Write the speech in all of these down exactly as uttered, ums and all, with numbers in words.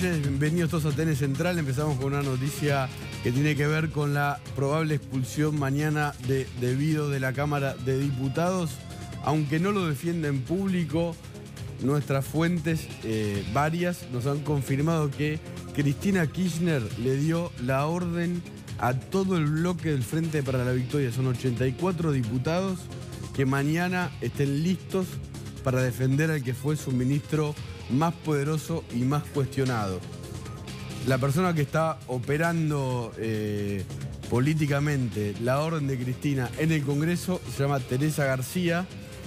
noches, bienvenidos todos a T N Central. Empezamos con una noticia que tiene que ver con la probable expulsión mañana de De Vido de la Cámara de Diputados. Aunque no lo defienda en público, nuestras fuentes, eh, varias, nos han confirmado que Cristina Kirchner le dio la orden a todo el bloque del Frente para la Victoria. Son ochenta y cuatro diputados que mañana estén listos para defender al que fue su ministro más poderoso y más cuestionado. La persona que está operando eh, políticamente la orden de Cristina en el Congreso se llama Teresa García.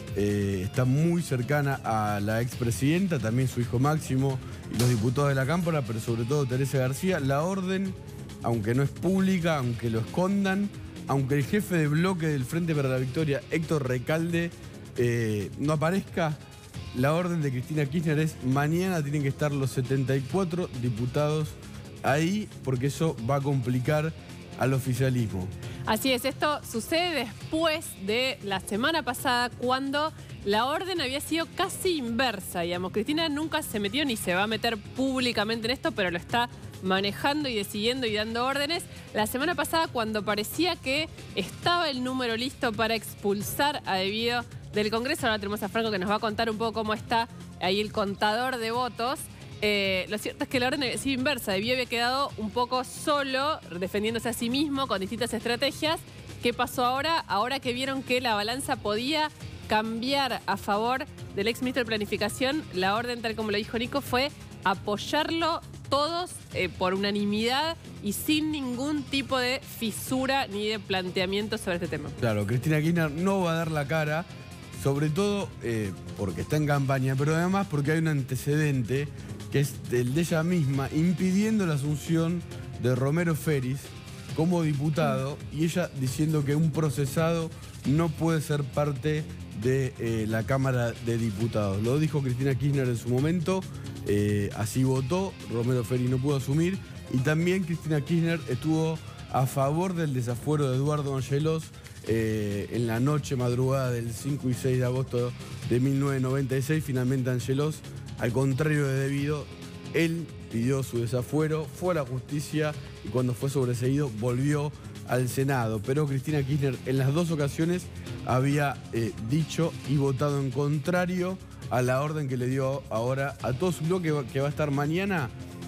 Eh, está muy cercana a la expresidenta, también su hijo Máximo y los diputados de la Cámara, pero sobre todo Teresa García. La orden, aunque no es pública, aunque lo escondan, aunque el jefe de bloque del Frente para la Victoria, Héctor Recalde, eh, no aparezca, la orden de Cristina Kirchner es mañana tienen que estar los setenta y cuatro diputados ahí, porque eso va a complicar al oficialismo. Así es, esto sucede después de la semana pasada, cuando la orden había sido casi inversa, digamos. Cristina nunca se metió ni se va a meter públicamente en esto, pero lo está manejando y decidiendo y dando órdenes. La semana pasada, cuando parecía que estaba el número listo para expulsar a De Vido del Congreso, ahora tenemos a Franco que nos va a contar un poco cómo está ahí el contador de votos. Eh, lo cierto es que la orden había sido inversa. De Vido había quedado un poco solo, defendiéndose a sí mismo con distintas estrategias. ¿Qué pasó ahora? Ahora que vieron que la balanza podía cambiar a favor del exministro de Planificación, la orden, tal como lo dijo Nico, fue apoyarlo todos eh, por unanimidad y sin ningún tipo de fisura ni de planteamiento sobre este tema. Claro, Cristina Kirchner no va a dar la cara, sobre todo eh, porque está en campaña, pero además porque hay un antecedente que es el de ella misma, impidiendo la asunción de Romero Feris como diputado, y ella diciendo que un procesado no puede ser parte de eh, la Cámara de Diputados. Lo dijo Cristina Kirchner en su momento, eh, así votó, Romero Feris no pudo asumir, y también Cristina Kirchner estuvo a favor del desafuero de Eduardo Angelos eh, en la noche madrugada del cinco y seis de agosto de mil novecientos noventa y seis. Finalmente Angelos, al contrario de De Vido, él pidió su desafuero, fue a la justicia y cuando fue sobreseído volvió al Senado. Pero Cristina Kirchner en las dos ocasiones había eh, dicho y votado en contrario a la orden que le dio ahora a todo su bloque, que va a estar mañana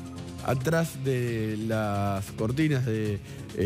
atrás de las cortinas del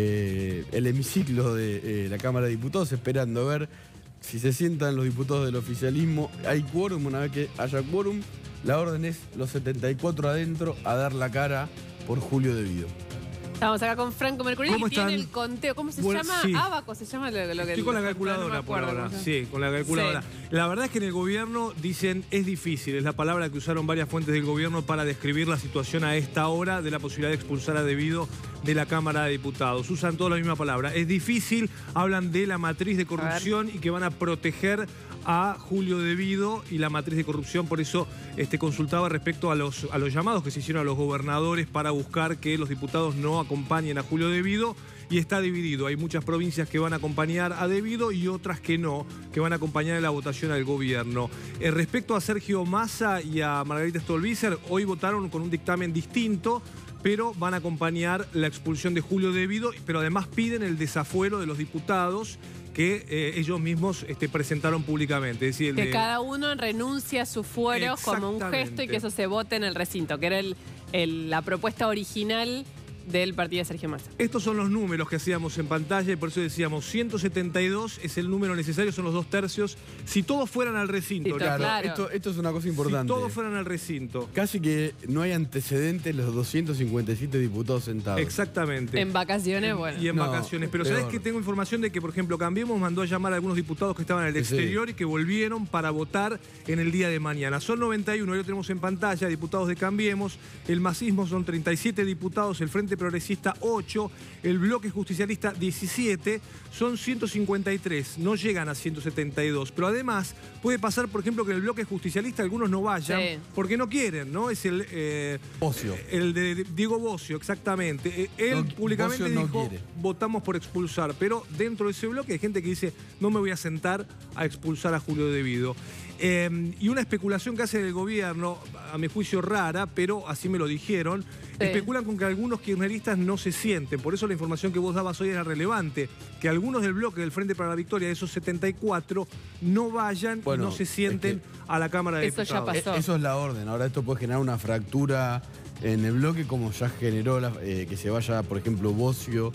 de, eh, hemiciclo de eh, la Cámara de Diputados, esperando a ver si se sientan los diputados del oficialismo. Hay quórum, una vez que haya quórum, la orden es los setenta y cuatro adentro a dar la cara por Julio De Vido. Estamos acá con Franco Mercurio y tiene el conteo. ¿Cómo se bueno, llama? Sí. Abaco se llama lo, lo que... Estoy con la calculadora no por ahora. Sí, con la calculadora. Sí. La verdad es que en el gobierno dicen es difícil, es la palabra que usaron varias fuentes del gobierno para describir la situación a esta hora de la posibilidad de expulsar a De Vido de la Cámara de Diputados. Usan toda la misma palabra. Es difícil, hablan de la matriz de corrupción y que van a proteger a Julio De Vido y la matriz de corrupción. Por eso este, consultaba respecto a los, a los llamados que se hicieron a los gobernadores para buscar que los diputados no acompañen a Julio De Vido, y está dividido. Hay muchas provincias que van a acompañar a De Vido y otras que no, que van a acompañar en la votación al gobierno. Eh, respecto a Sergio Massa y a Margarita Stolbizer, hoy votaron con un dictamen distinto, pero van a acompañar la expulsión de Julio De Vido, pero además piden el desafuero de los diputados que eh, ellos mismos este, presentaron públicamente. Es decir, que de... cada uno renuncia a su fuero como un gesto y que eso se vote en el recinto, que era el, el, la propuesta original del partido de Sergio Massa. Estos son los números que hacíamos en pantalla y por eso decíamos ciento setenta y dos es el número necesario, son los dos tercios. Si todos fueran al recinto. Sí, claro, claro. Esto, esto es una cosa importante. Si todos fueran al recinto. Casi que no hay antecedentes los doscientos cincuenta y siete diputados sentados. Exactamente. En vacaciones, bueno. Y en no, vacaciones. Pero peor. ¿sabés que tengo información de que, por ejemplo, Cambiemos mandó a llamar a algunos diputados que estaban en el exterior sí. y que volvieron para votar en el día de mañana? Son noventa y uno, ahí lo tenemos en pantalla, diputados de Cambiemos. El masismo son treinta y siete diputados, el Frente Progresista ocho, el Bloque Justicialista diecisiete, son ciento cincuenta y tres, no llegan a ciento setenta y dos. Pero además puede pasar, por ejemplo, que en el Bloque Justicialista algunos no vayan sí. porque no quieren, ¿no? Es el... Eh, Bocio. El de Diego Bocio, exactamente. Él no, públicamente no dijo, quiere. votamos por expulsar, pero dentro de ese bloque hay gente que dice, no me voy a sentar a expulsar a Julio De Vido. Eh, y una especulación que hace el gobierno, a mi juicio rara, pero así me lo dijeron, sí. Especulan con que algunos kirchneristas no se sienten. Por eso la información que vos dabas hoy era relevante. Que algunos del bloque del Frente para la Victoria, de esos setenta y cuatro, no vayan bueno, y no se sienten es que a la Cámara de eso Diputados. Ya pasó. Eso es la orden. Ahora esto puede generar una fractura en el bloque, como ya generó la, eh, que se vaya, por ejemplo, Bocio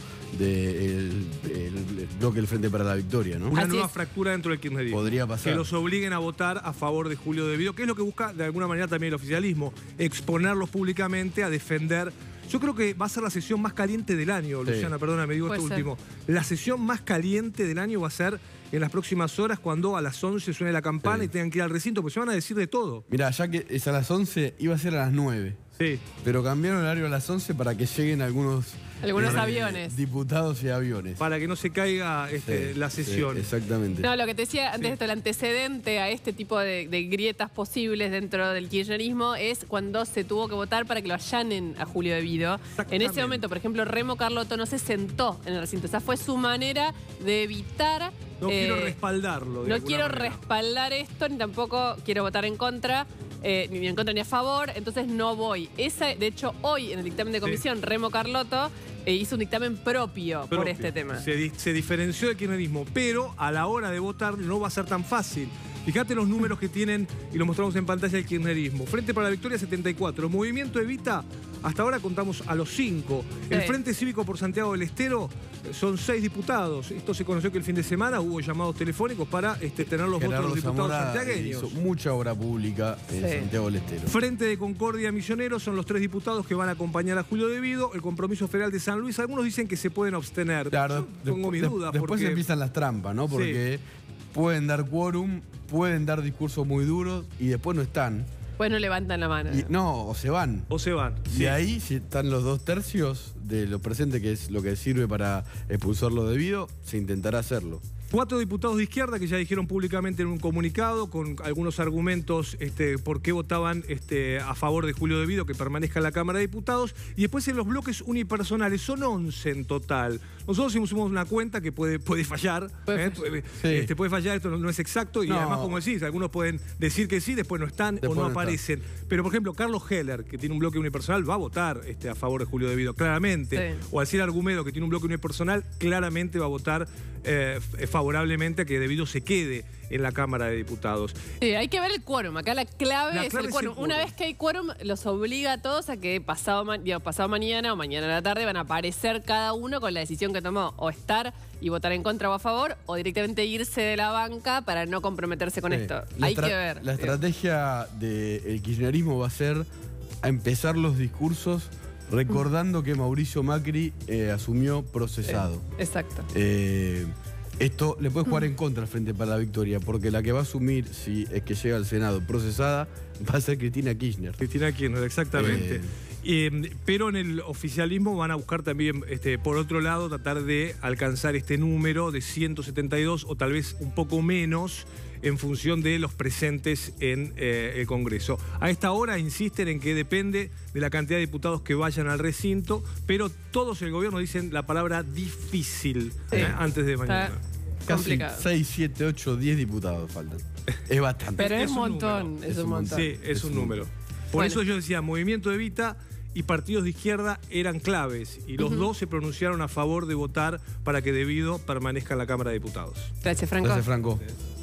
del de bloque del Frente para la Victoria, ¿no? Una Así nueva es. fractura dentro del kirchnerismo. Podría pasar. Que los obliguen a votar a favor de Julio De Vido, que es lo que busca de alguna manera también el oficialismo, exponerlos públicamente a defender. Yo creo que va a ser la sesión más caliente del año, sí. Luciana, perdona, me digo Puede esto ser. último. La sesión más caliente del año va a ser en las próximas horas, cuando a las once suene la campana sí. Y tengan que ir al recinto, porque se van a decir de todo. Mirá, ya que es a las once, iba a ser a las nueve. Sí. Pero cambiaron el horario a las once para que lleguen algunos... Algunos eh, aviones. Diputados y aviones. Para que no se caiga este, sí, la sesión. Sí, exactamente. No, lo que te decía antes sí. de esto, el antecedente a este tipo de, de grietas posibles dentro del kirchnerismo es cuando se tuvo que votar para que lo allanen a Julio De Vido. En ese momento, por ejemplo, Remo Carlotto no se sentó en el recinto. Esa fue su manera de evitar... No eh, quiero respaldarlo. No quiero manera. respaldar esto, ni tampoco quiero votar en contra. Eh, ni en contra ni a favor, entonces no voy. Esa, de hecho, hoy en el dictamen de comisión, sí. Remo Carlotto eh, hizo un dictamen propio, propio por este tema. Se, di se diferenció del kirchnerismo, pero a la hora de votar no va a ser tan fácil. Fíjate los números que tienen, y los mostramos en pantalla, el kirchnerismo. Frente para la Victoria, setenta y cuatro. Movimiento Evita, hasta ahora contamos a los cinco. El sí. Frente Cívico por Santiago del Estero son seis diputados. Esto se conoció que el fin de semana hubo llamados telefónicos para este, tener los Gerardo votos de los diputados Zamora santiagueños. Hizo mucha obra pública en sí. Santiago del Estero. Frente de Concordia Misioneros son los tres diputados que van a acompañar a Julio De Vido. El Compromiso Federal de San Luis, algunos dicen que se pueden abstener. Claro, Yo pongo mis de, dudas. Después porque... empiezan las trampas, ¿no? Porque sí. pueden dar quórum, pueden dar discursos muy duros y después no están. Pues no levantan la mano. Y, no, o se van. O se van. Y sí. ahí, si están los dos tercios de lo presente, que es lo que sirve para expulsarlo debido, se intentará hacerlo. Cuatro diputados de izquierda que ya dijeron públicamente en un comunicado, con algunos argumentos este, por qué votaban este, a favor de Julio De Vido, que permanezca en la Cámara de Diputados. Y después en los bloques unipersonales, son once en total. Nosotros hicimos una cuenta que puede, puede fallar. Puede, ¿eh? puede, sí. este, puede fallar, esto no, no es exacto. Y no. además, como decís, algunos pueden decir que sí, después no están después o no, no aparecen. Están. Pero, por ejemplo, Carlos Heller, que tiene un bloque unipersonal, va a votar este, a favor de Julio De Vido, claramente. Sí. O Alcides Argumedo, que tiene un bloque unipersonal, claramente va a votar eh, favorablemente a que De Vido se quede en la Cámara de Diputados. Sí, hay que ver el quórum. Acá la clave, la es clave el es quórum. el quórum. Una vez que hay quórum, los obliga a todos a que pasado, ma digo, pasado mañana o mañana a la tarde van a aparecer cada uno con la decisión que tomó. O estar y votar en contra o a favor, o directamente irse de la banca para no comprometerse con sí. esto. La hay que ver. La estrategia del kirchnerismo va a ser a empezar los discursos recordando que Mauricio Macri eh, asumió procesado. Sí, exacto. Eh, esto le puede jugar en contra al Frente para la Victoria, porque la que va a asumir, si es que llega al Senado procesada, va a ser Cristina Kirchner. Cristina Kirchner, exactamente. Eh, eh, pero en el oficialismo van a buscar también, este, por otro lado, tratar de alcanzar este número de ciento setenta y dos o tal vez un poco menos, en función de los presentes en eh, el Congreso. A esta hora insisten en que depende de la cantidad de diputados que vayan al recinto, pero todos en el gobierno dicen la palabra difícil sí. eh, antes de mañana. Está Casi seis, siete, ocho, diez diputados faltan. Es bastante. Pero es, es un montón, número. es un montón. Sí, es, es un, un número. Por bueno. eso yo decía, Movimiento Evita y partidos de izquierda eran claves, y los uh-huh. dos se pronunciaron a favor de votar para que De Vido permanezca en la Cámara de Diputados. Gracias, Franco. Gracias, Franco.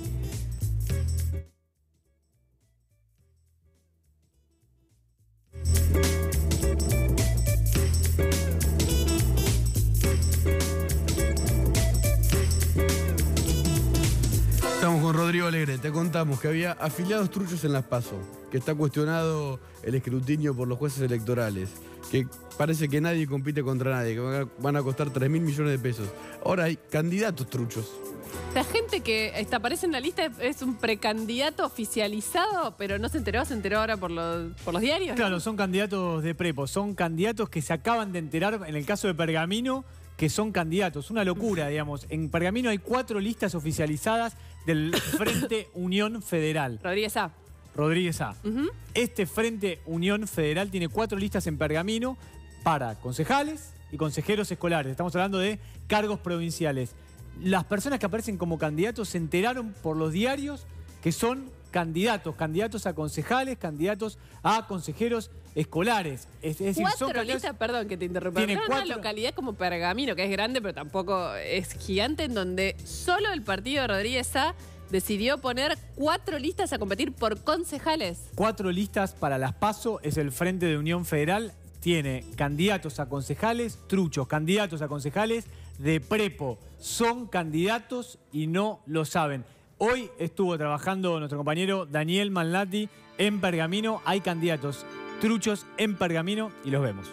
Estamos con Rodrigo Alegre. Te contamos que había afiliados truchos en las PASO, que está cuestionado el escrutinio por los jueces electorales, que parece que nadie compite contra nadie, que van a costar tres mil millones de pesos. Ahora hay candidatos truchos. La gente que está, aparece en la lista es un precandidato oficializado, pero no se enteró, se enteró ahora por los, por los diarios. Claro, ¿no? Son candidatos de prepo, son candidatos que se acaban de enterar, en el caso de Pergamino, que son candidatos. Una locura, digamos. En Pergamino hay cuatro listas oficializadas del Frente Unión Federal. Rodríguez A. Rodríguez A. Uh-huh. Este Frente Unión Federal tiene cuatro listas en Pergamino para concejales y consejeros escolares. Estamos hablando de cargos provinciales. Las personas que aparecen como candidatos se enteraron por los diarios que son candidatos, candidatos a concejales, candidatos a consejeros escolares. Es, es decir, Cuatro son candidatos- listas, perdón que te interrumpa. Tiene Tiene cuatro- una localidad como Pergamino, que es grande, pero tampoco es gigante, en donde solo el partido de Rodríguez A decidió poner cuatro listas a competir por concejales. Cuatro listas para las PASO, es el Frente de Unión Federal. Tiene candidatos a concejales, truchos, candidatos a concejales de prepo. Son candidatos y no lo saben. Hoy estuvo trabajando nuestro compañero Daniel Manlati en Pergamino. Hay candidatos truchos en Pergamino y los vemos.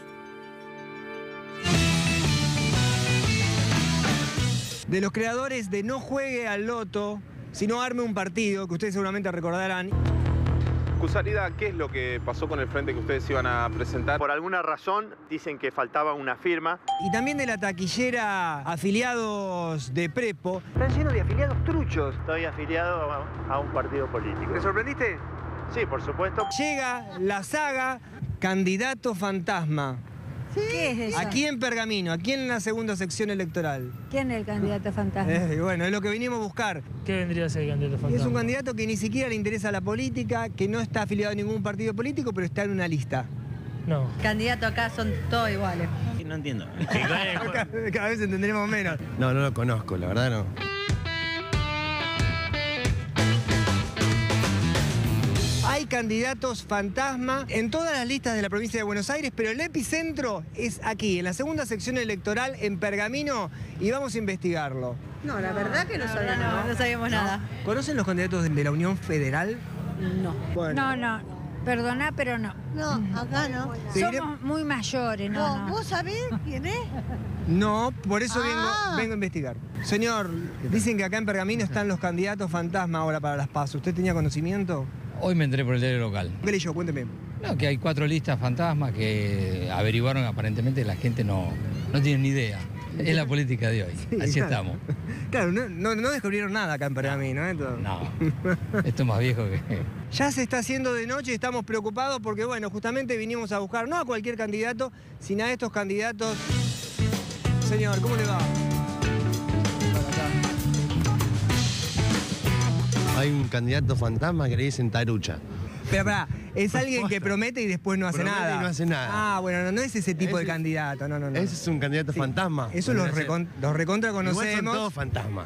De los creadores de No Juegue al Loto, sino Arme un Partido, que ustedes seguramente recordarán. Cusalida, ¿qué es lo que pasó con el frente que ustedes iban a presentar? Por alguna razón dicen que faltaba una firma. Y también de la taquillera afiliados de Prepo. Están llenos de afiliados truchos. Estoy afiliado a, a un partido político. ¿Te sorprendiste? Sí, por supuesto. Llega la saga Candidato Fantasma. ¿Qué es eso? Aquí en Pergamino, aquí en la segunda sección electoral. ¿Quién es el candidato fantasma? Eh, bueno, es lo que venimos a buscar. ¿Qué vendría a ser el candidato Y fantasma? es un candidato que ni siquiera le interesa la política, que no está afiliado a ningún partido político, pero está en una lista. No. Candidatos acá son todos iguales. No entiendo. Cada, cada vez entenderemos menos. No, no lo conozco, la verdad no. Hay candidatos fantasma en todas las listas de la provincia de Buenos Aires, pero el epicentro es aquí, en la segunda sección electoral en Pergamino, y vamos a investigarlo. No, la verdad que no sabíamos. No, no sabíamos nada. ¿Conocen los candidatos de la Unión Federal? No. Bueno. No, no, perdona, pero no. No, acá no. Seguiré- Somos muy mayores, no, no. ¿Vos sabés quién es? No, por eso vengo, Ah. vengo a investigar. Señor, dicen que acá en Pergamino están los candidatos fantasma ahora para las PASO. ¿Usted tenía conocimiento? Hoy me enteré por el diario local. ¿Qué leyó? Cuénteme. No, que hay cuatro listas fantasmas que averiguaron, aparentemente la gente no, no tiene ni idea. Es la política de hoy. Así claro. estamos. Claro, no, no- no descubrieron nada acá en Pergamino, ¿eh? Todo. No, esto es más viejo que... Ya se está haciendo de noche y estamos preocupados porque, bueno, justamente vinimos a buscar no a cualquier candidato, sino a estos candidatos. Señor, ¿cómo le va? Hay un candidato fantasma que le dicen Tarucha. Pero pará, es alguien que promete y después no hace Promete nada. y no hace nada. Ah, bueno, no, no es ese tipo Ese- de candidato, no, no, no. Ese es un candidato Sí. fantasma. Eso los, Podría ser. recon- los recontra Igual son conocemos. todos fantasmas.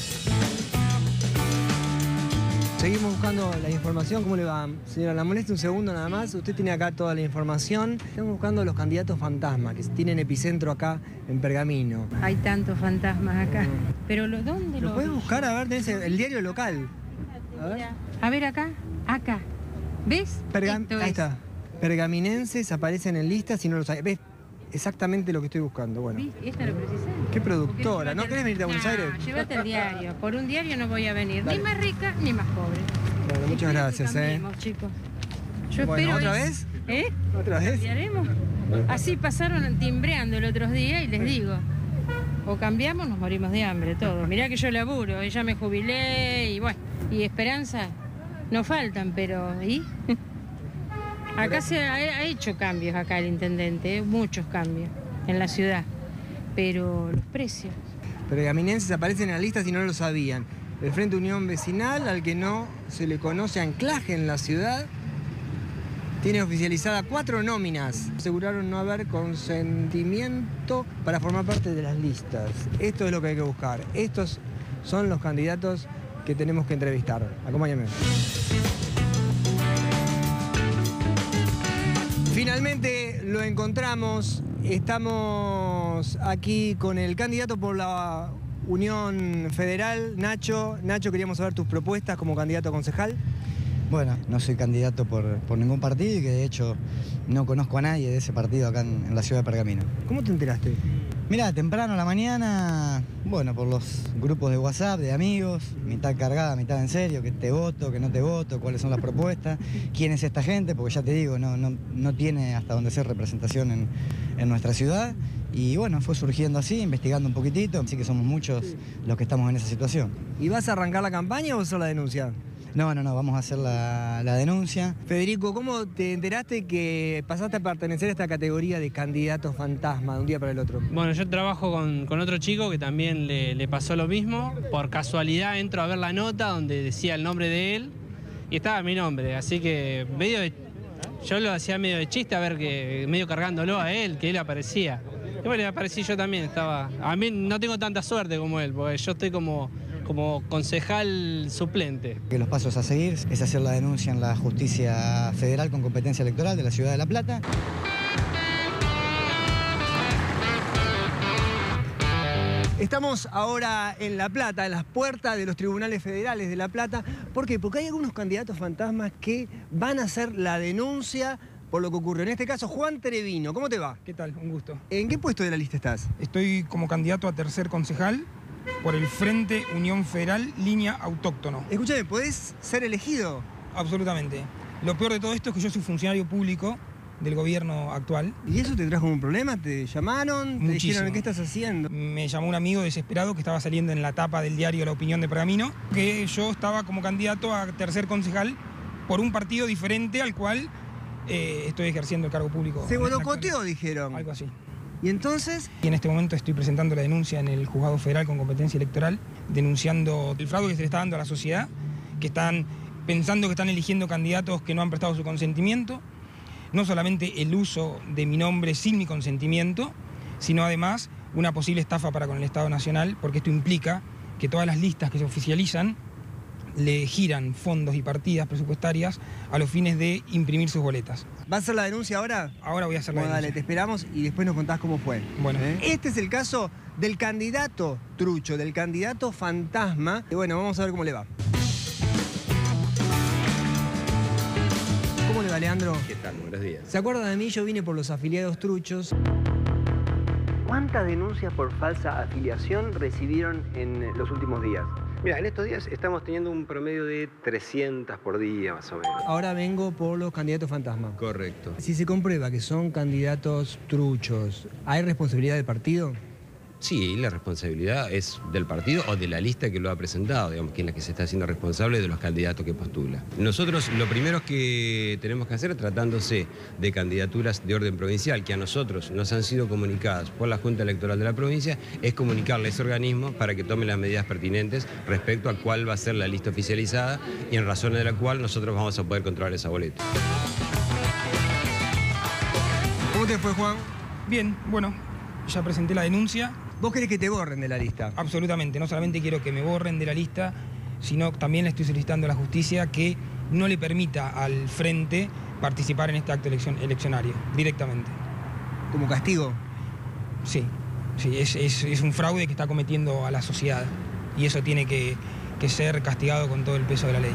Seguimos buscando la información. ¿Cómo le va? Señora, la moleste un segundo nada más. Usted tiene acá toda la información. Estamos buscando los candidatos fantasma que tienen epicentro acá en Pergamino. Hay tantos fantasmas acá. Pero lo, ¿dónde ¿Lo lo puedes vi? buscar? A ver, tenés el, el diario local. A ver. A ver acá, acá. ¿Ves? Pergam- Esto Ahí es. está. Pergaminenses aparecen en listas si no lo sabes. ¿Ves? Exactamente lo que estoy buscando. Bueno. ¿Viste? Esta lo precisé. Qué productora. Porque ¿No llévate querés el- venirte a Buenos No, Aires? Llévate el diario. Por un diario no voy a venir. Dale. Ni más rica ni más pobre. Bueno, muchas Espero que gracias, ¿eh? cambiemos, chicos. Yo Bueno, espero ¿otra es- vez? ¿Eh? ¿Otra vez? ¿Cambiaremos? Así pasaron timbreando el otro día y les digo, o cambiamos, nos morimos de hambre todos. Mirá que yo laburo, eh, ya me jubilé y bueno, y esperanza no faltan, pero ¿y? Acá se ha, ha hecho cambios acá el intendente, eh, muchos cambios en la ciudad, pero los precios. Pergaminenses aparecen en la lista si no lo sabían. El Frente Unión Vecinal, al que no se le conoce anclaje en la ciudad, tiene oficializada cuatro nóminas. Aseguraron no haber consentimiento para formar parte de las listas. Esto es lo que hay que buscar. Estos son los candidatos que tenemos que entrevistar. Acompáñame. Finalmente lo encontramos. Estamos aquí con el candidato por la Unión Federal, Nacho. Nacho, queríamos saber tus propuestas como candidato a concejal. Bueno, no soy candidato por, por ningún partido y que de hecho no conozco a nadie de ese partido acá en, en la ciudad de Pergamino. ¿Cómo te enteraste? Mirá, temprano a la mañana, bueno, por los grupos de WhatsApp, de amigos, mitad cargada, mitad en serio, que te voto, que no te voto, cuáles son las propuestas, quién es esta gente, porque ya te digo, no, no, no tiene hasta dónde ser representación en, en nuestra ciudad. Y bueno, fue surgiendo así, investigando un poquitito, así que somos muchos los que estamos en esa situación. ¿Y vas a arrancar la campaña o vas a hacer la denuncia? No, no, no, vamos a hacer la, la denuncia. Federico, ¿cómo te enteraste que pasaste a pertenecer a esta categoría de candidato fantasma de un día para el otro? Bueno, yo trabajo con, con otro chico que también le, le pasó lo mismo. Por casualidad entro a ver la nota donde decía el nombre de él y estaba mi nombre, así que medio de, yo lo hacía medio de chiste, a ver, que medio cargándolo a él, que él aparecía. Y bueno, aparecí yo también, estaba... A mí no tengo tanta suerte como él, porque yo estoy como, como concejal suplente. Que los pasos a seguir es hacer la denuncia en la justicia federal con competencia electoral de la Ciudad de La Plata. Estamos ahora en La Plata, en las puertas de los tribunales federales de La Plata. ¿Por qué? Porque hay algunos candidatos fantasmas que van a hacer la denuncia por lo que ocurrió. En este caso, Juan Trevino. ¿Cómo te va? ¿Qué tal? Un gusto. ¿En qué puesto de la lista estás? Estoy como candidato a tercer concejal por el Frente Unión Federal Línea Autóctono. Escúchame, ¿podés ser elegido? Absolutamente. Lo peor de todo esto es que yo soy funcionario público del gobierno actual. ¿Y eso te trajo un problema? ¿Te llamaron? ¿Te Muchísimo. dijeron qué estás haciendo? Me llamó un amigo desesperado que estaba saliendo en la tapa del diario La Opinión de Pergamino, que yo estaba como candidato a tercer concejal por un partido diferente al cual eh, estoy ejerciendo el cargo público. Se boicoteó, dijeron. Algo así. ¿Y entonces? Y en este momento estoy presentando la denuncia en el Juzgado Federal con competencia electoral, denunciando el fraude que se le está dando a la sociedad, que están pensando que están eligiendo candidatos que no han prestado su consentimiento. No solamente el uso de mi nombre sin mi consentimiento, sino además una posible estafa para con el Estado Nacional, porque esto implica que todas las listas que se oficializan le giran fondos y partidas presupuestarias a los fines de imprimir sus boletas. ¿Vas a hacer la denuncia ahora? Ahora voy a hacer la bueno, denuncia. Dale, te esperamos y después nos contás cómo fue. Bueno. ¿Eh? Este es el caso del candidato trucho, del candidato fantasma. Y bueno, vamos a ver cómo le va. ¿Cómo le va, Leandro? ¿Qué tal? Buenos días. ¿Se acuerdan de mí? Yo vine por los afiliados truchos. ¿Cuántas denuncias por falsa afiliación recibieron en los últimos días? Mira, en estos días estamos teniendo un promedio de trescientas por día, más o menos. Ahora vengo por los candidatos fantasma. Correcto. Si se comprueba que son candidatos truchos, ¿hay responsabilidad del partido? Sí, la responsabilidad es del partido o de la lista que lo ha presentado, digamos, quien es la que se está haciendo responsable de los candidatos que postula. Nosotros lo primero que tenemos que hacer, tratándose de candidaturas de orden provincial, que a nosotros nos han sido comunicadas por la Junta Electoral de la provincia, es comunicarle a ese organismo para que tome las medidas pertinentes respecto a cuál va a ser la lista oficializada y en razón de la cual nosotros vamos a poder controlar esa boleta. ¿Cómo te fue, Juan? Bien, bueno, ya presenté la denuncia. ¿Vos querés que te borren de la lista? Absolutamente, no solamente quiero que me borren de la lista, sino también le estoy solicitando a la justicia que no le permita al Frente participar en este acto eleccion eleccionario, directamente. ¿Como castigo? Sí, sí, es, es, es un fraude que está cometiendo a la sociedad y eso tiene que, que ser castigado con todo el peso de la ley.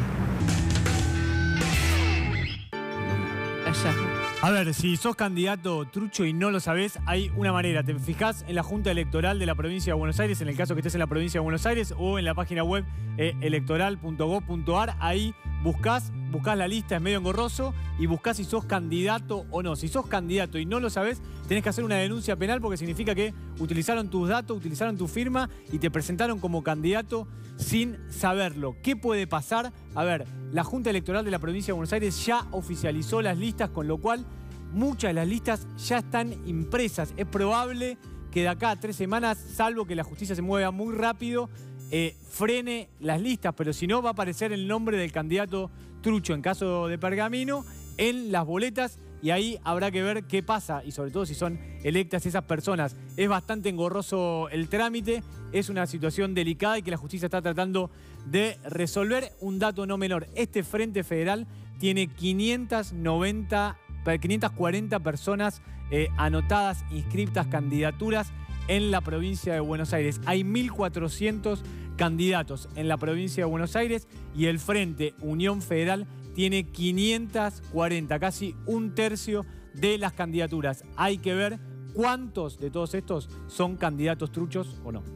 Allá. A ver, si sos candidato trucho y no lo sabés, hay una manera. Te fijás en la Junta Electoral de la Provincia de Buenos Aires, en el caso que estés en la Provincia de Buenos Aires, o en la página web eh, electoral punto gob punto ar. Ahí buscás, buscás la lista, es medio engorroso, y buscás si sos candidato o no. Si sos candidato y no lo sabés, tenés que hacer una denuncia penal porque significa que utilizaron tus datos, utilizaron tu firma y te presentaron como candidato sin saberlo. ¿Qué puede pasar? A ver, la Junta Electoral de la Provincia de Buenos Aires ya oficializó las listas, con lo cual muchas de las listas ya están impresas. Es probable que de acá a tres semanas, salvo que la justicia se mueva muy rápido, eh, frene las listas, pero si no va a aparecer el nombre del candidato trucho en caso de Pergamino en las boletas y ahí habrá que ver qué pasa y sobre todo si son electas esas personas. Es bastante engorroso el trámite, es una situación delicada y que la justicia está tratando de resolver. Un dato no menor, este Frente Federal tiene quinientas noventa, quinientas cuarenta personas eh, anotadas, inscriptas, candidaturas en la provincia de Buenos Aires. Hay mil cuatrocientos candidatos en la provincia de Buenos Aires y el Frente Unión Federal tiene quinientas cuarenta, casi un tercio de las candidaturas. Hay que ver cuántos de todos estos son candidatos truchos o no.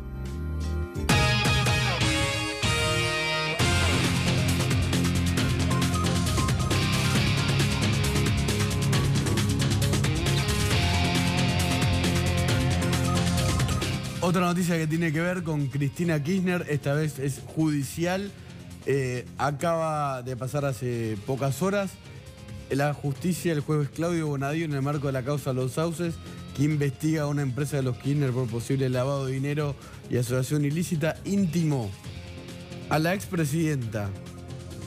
Otra noticia que tiene que ver con Cristina Kirchner, esta vez es judicial. Eh, acaba de pasar hace pocas horas. La justicia, el juez Claudio Bonadío, en el marco de la causa Los Sauces, que investiga a una empresa de los Kirchner por posible lavado de dinero y asociación ilícita, intimó a la expresidenta,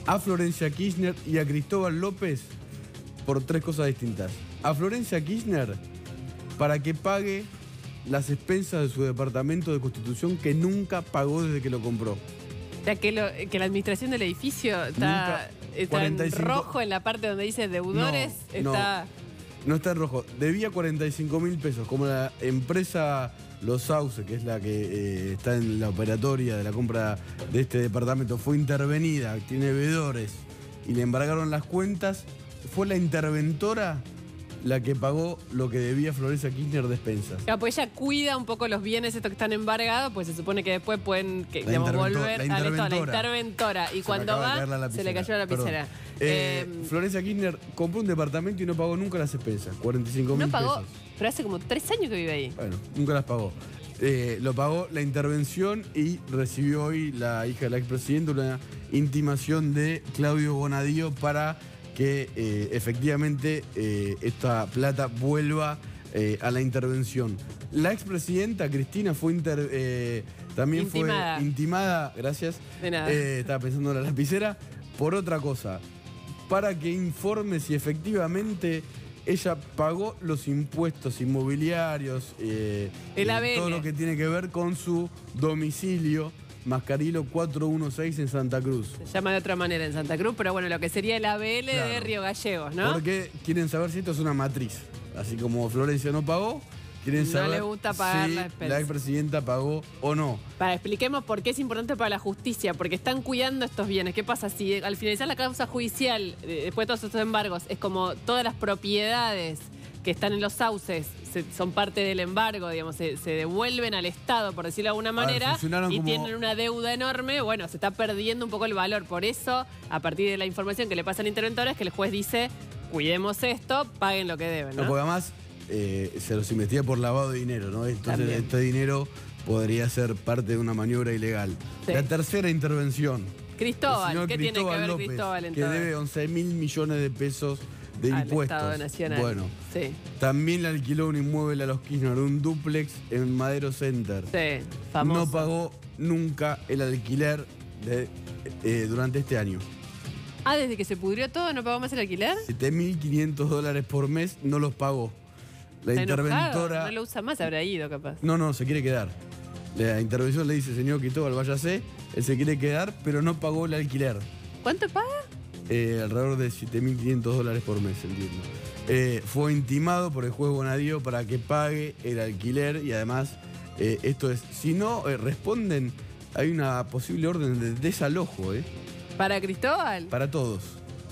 a Florencia Kirchner y a Cristóbal López por tres cosas distintas. A Florencia Kirchner para que pague las expensas de su departamento de Constitución que nunca pagó desde que lo compró. O sea, que, lo, que la administración del edificio está, está cuarenta y en cinco rojo en la parte donde dice deudores. No, está... no, no está en rojo. Debía cuarenta y cinco mil pesos. Como la empresa Los Sauces, que es la que eh, está en la operatoria de la compra de este departamento, fue intervenida, tiene deudores y le embargaron las cuentas, fue la interventora la que pagó lo que debía Florencia Kirchner de expensas. Claro, pues ella cuida un poco los bienes estos que están embargados, pues se supone que después pueden que, La digamos, intervento- volver la a la interventora. interventora. Y Se cuando me acaba de caer va, la se le lapicera. cayó la lapicera. Perdón. Eh, Eh, Florencia Kirchner compró un departamento y no pagó nunca las expensas, cuarenta y cinco mil no pagó, pesos. pero hace como tres años que vive ahí. Bueno, nunca las pagó. Eh, lo pagó la intervención y recibió hoy la hija del expresidente una intimación de Claudio Bonadío para que eh, efectivamente eh, esta plata vuelva eh, a la intervención. La expresidenta Cristina fue inter, eh, también Intimada. fue intimada, gracias. De nada. Eh, estaba pensando en la lapicera, por otra cosa, para que informe si efectivamente ella pagó los impuestos inmobiliarios, eh, El y A B L. todo lo que tiene que ver con su domicilio, Mascarilo cuatrocientos dieciséis en Santa Cruz. Se llama de otra manera en Santa Cruz, pero bueno, lo que sería el A B L de Claro. Río Gallegos, ¿no? Porque quieren saber si esto es una matriz. Así como Florencia no pagó, quieren No saber le gusta pagar si la expensa. la expresidenta pagó o no. Para, expliquemos por qué es importante para la justicia, porque están cuidando estos bienes. ¿Qué pasa si al finalizar la causa judicial, eh, después de todos estos embargos, es como todas las propiedades que están en los sauces se- son parte del embargo, digamos, se, se devuelven al Estado, por decirlo de alguna A ver, manera, funcionaron y como- tienen una deuda enorme, bueno, se está perdiendo un poco el valor. Por eso, a partir de la información que le pasa al interventor, es que el juez dice, cuidemos esto, paguen lo que deben, No, ¿no? porque además eh, se los investiga por lavado de dinero, ¿no? Entonces También. este dinero podría ser parte de una maniobra ilegal. Sí. La tercera intervención. Cristóbal, el señor ¿qué tiene que Cristóbal ver López, Cristóbal en que todo debe esto? once mil millones de pesos de Al impuestos. Estado Nacional. Bueno, Sí, también le alquiló un inmueble a los Kirchner, un dúplex en Madero Center. sí, famoso. No pagó nunca el alquiler de, eh, durante este año. Ah, desde que se pudrió todo, ¿no pagó más el alquiler? siete mil quinientos dólares por mes no los pagó. La Está enojado, interventora... no lo usa más, habrá ido capaz. No, no, se quiere quedar. La intervención le dice, señor Cristóbal, váyase. Él se quiere quedar, pero no pagó el alquiler. ¿Cuánto paga? Eh, alrededor de siete mil quinientos dólares por mes, entiendo. Eh, fue intimado por el juez Bonadío para que pague el alquiler y además, eh, esto es, si no eh, responden, hay una posible orden de desalojo, ¿eh? ¿Para Cristóbal? Para todos.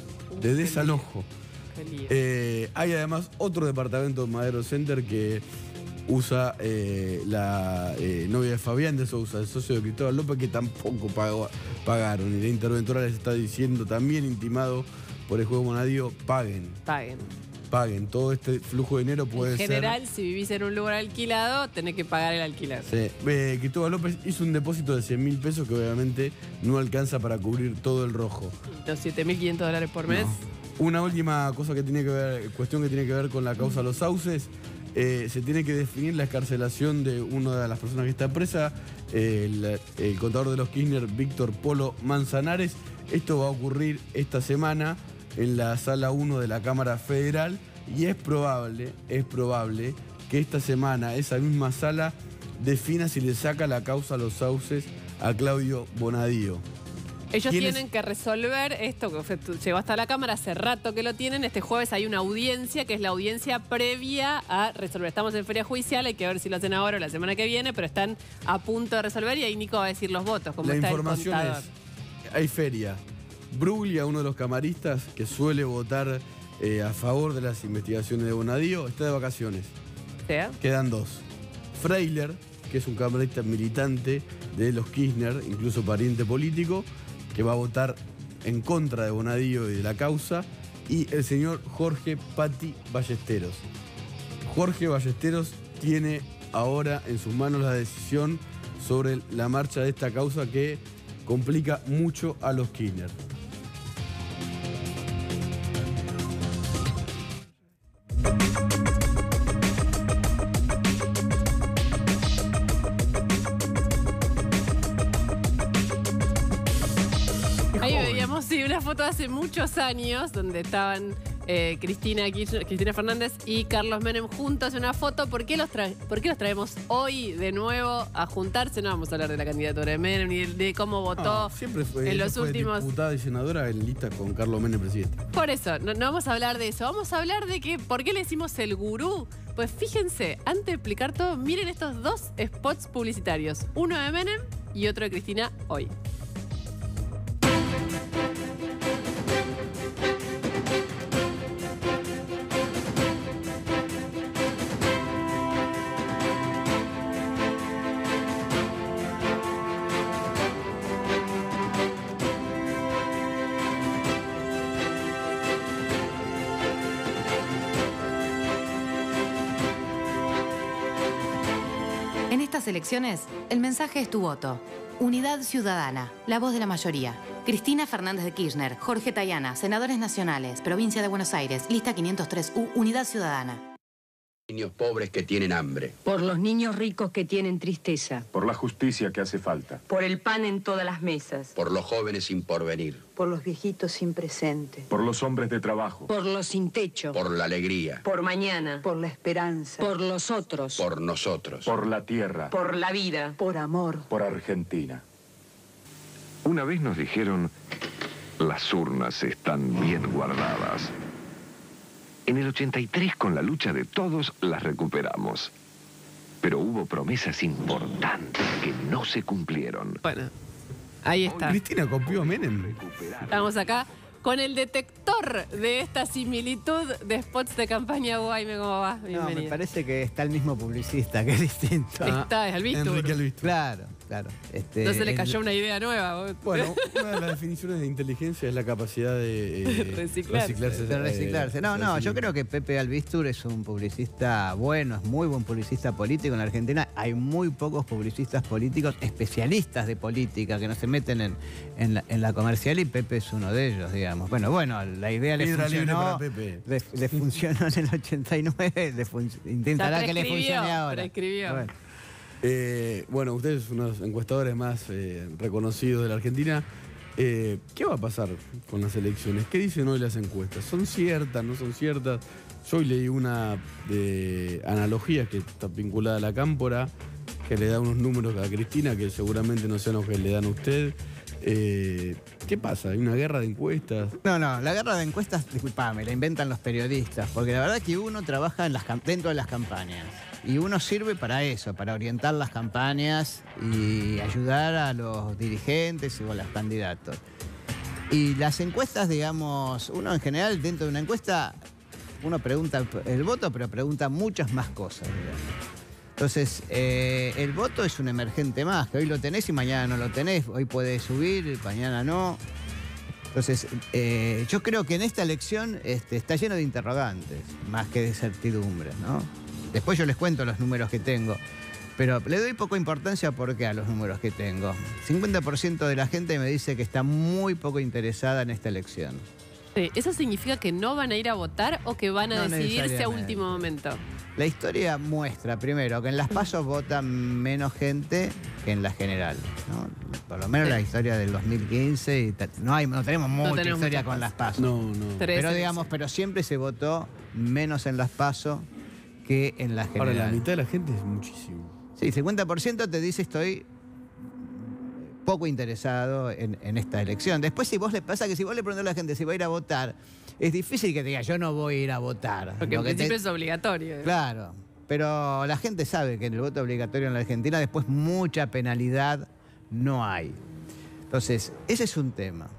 De desalojo. Qué lío. Eh, hay además otro departamento de Madero Center que usa eh, la eh, novia de Fabián de Sousa, el socio de Cristóbal López, que tampoco pagó- pagaron. Y la interventora les está diciendo, también intimado por el juez Bonadío, paguen, Paguen. paguen. Todo este flujo de dinero puede En ser... general, si vivís en un lugar alquilado, tenés que pagar el alquiler. Sí. Eh, Cristóbal López hizo un depósito de cien mil pesos que obviamente no alcanza para cubrir todo el rojo. Los siete mil quinientos dólares por mes. Una última cosa que tiene que ver, cuestión que tiene que ver con la causa de los sauces, eh, se tiene que definir la escarcelación de una de las personas que está presa, eh, el, el contador de los Kirchner, Víctor Polo Manzanares. Esto va a ocurrir esta semana en la sala uno de la Cámara Federal y es probable, es probable que esta semana esa misma sala defina si le saca la causa a los sauces a Claudio Bonadío. Ellos ¿Quién es- tienen que resolver esto que fue- llegó hasta la Cámara, hace rato que lo tienen. Este jueves hay una audiencia, que es la audiencia previa a resolver. Estamos en feria judicial, hay que ver si lo hacen ahora o la semana que viene, pero están a punto de resolver y ahí Nico va a decir los votos, como La está información el contador. es, hay feria. Bruglia, uno de los camaristas que suele votar eh, a favor de las investigaciones de Bonadío, está de vacaciones. ¿Sí? Quedan dos. Freiler, que es un camarista militante de los Kirchner, incluso pariente político, que va a votar en contra de Bonadío y de la causa, y el señor Jorge Patti Ballesteros. Jorge Ballesteros tiene ahora en sus manos la decisión sobre la marcha de esta causa que complica mucho a los Kirchner. Ahí veíamos tenemos, sí, una foto de hace muchos años donde estaban eh, Cristina, Kirchner, Cristina Fernández y Carlos Menem juntos en una foto. ¿Por qué, los tra ¿Por qué los traemos hoy de nuevo a juntarse? No vamos a hablar de la candidatura de Menem ni de cómo votó No, siempre fue, en los fue últimos... diputada y senadora en lista con Carlos Menem presidente. Por eso, no, no vamos a hablar de eso. Vamos a hablar de que, ¿por qué le decimos el gurú? Pues fíjense, antes de explicar todo, miren estos dos spots publicitarios. Uno de Menem y otro de Cristina hoy. En estas elecciones, el mensaje es tu voto. Unidad Ciudadana, la voz de la mayoría. Cristina Fernández de Kirchner, Jorge Tayana, senadores nacionales, provincia de Buenos Aires, lista quinientos tres U, Unidad Ciudadana. Niños pobres que tienen hambre. Por los niños ricos que tienen tristeza. Por la justicia que hace falta. Por el pan en todas las mesas. Por los jóvenes sin porvenir. Por los viejitos sin presente. Por los hombres de trabajo. Por los sin techo. Por la alegría. Por mañana. Por la esperanza. Por los otros. Por nosotros. Por la tierra. Por la vida. Por amor. Por Argentina. Una vez nos dijeron, las urnas están bien guardadas. En el ochenta y tres, con la lucha de todos, las recuperamos. Pero hubo promesas importantes que no se cumplieron. Bueno, ahí está. Cristina copió a Menem. Estamos acá con el detector de esta similitud de spots de campaña. Guayme, ¿cómo va? No, Bienvenido. me parece que está el mismo publicista, que es distinto. Está, es Albistur. Enrique Albistur. Claro, claro. Este, No se le el- cayó una idea nueva. Bueno, una de las definiciones de inteligencia es la capacidad de eh, Reciclarse. reciclarse. De reciclarse. eh, No, no, así yo mismo. creo que Pepe Albistur es un publicista bueno, es muy buen publicista político. En la Argentina hay muy pocos publicistas políticos, especialistas de política, que no se meten en, en, la, en la comercial, y Pepe es uno de ellos, digamos. Bueno, bueno, la idea le Piedra libre funcionó. para Pepe. Le, le funcionó en el ochenta y nueve, le fun- intentará que le prescribió, funcione ahora. prescribió. Bueno. Eh, bueno, ustedes son unos encuestadores más eh, reconocidos de la Argentina. Eh, ¿Qué va a pasar con las elecciones? ¿Qué dicen hoy las encuestas? ¿Son ciertas? ¿No son ciertas? Yo hoy leí una de analogías que está vinculada a la Cámpora, que le da unos números a Cristina que seguramente no sean los que le dan a usted. Eh, ¿Qué pasa? ¿Hay una guerra de encuestas? No, no, la guerra de encuestas, disculpame, la inventan los periodistas, porque la verdad que uno trabaja en las, cam- dentro de las campañas y uno sirve para eso, para orientar las campañas y ayudar a los dirigentes o a los candidatos. Y las encuestas, digamos, uno en general dentro de una encuesta, uno pregunta el voto, pero pregunta muchas más cosas, digamos. Entonces, eh, el voto es un emergente más, que hoy lo tenés y mañana no lo tenés, hoy puede subir, mañana no. Entonces, eh, yo creo que en esta elección este, está lleno de interrogantes, más que de certidumbres, ¿no? Después yo les cuento los números que tengo, pero le doy poca importancia porque a los números que tengo. cincuenta por ciento de la gente me dice que está muy poco interesada en esta elección. Sí, ¿eso significa que no van a ir a votar o que van a No decidirse a necesariamente. último momento? La historia muestra, primero, que en las PASO votan menos gente que en la general, ¿no? Por lo menos la historia del dos mil quince, y ta- no, hay, no tenemos mucha tenemos historia muchas con las PASO. No, no. Tres Pero elecciones. digamos, pero siempre se votó menos en las PASO que en la general. Ahora, la mitad de la gente es muchísimo. Sí, cincuenta por ciento te dice estoy poco interesado en, en esta elección. Después, si vos le pasa que si vos le preguntás a la gente si va a ir a votar, es difícil que te diga yo no voy a ir a votar. Porque en Lo que te- principio es obligatorio. Claro, pero la gente sabe que en el voto obligatorio en la Argentina después mucha penalidad no hay. Entonces, ese es un tema.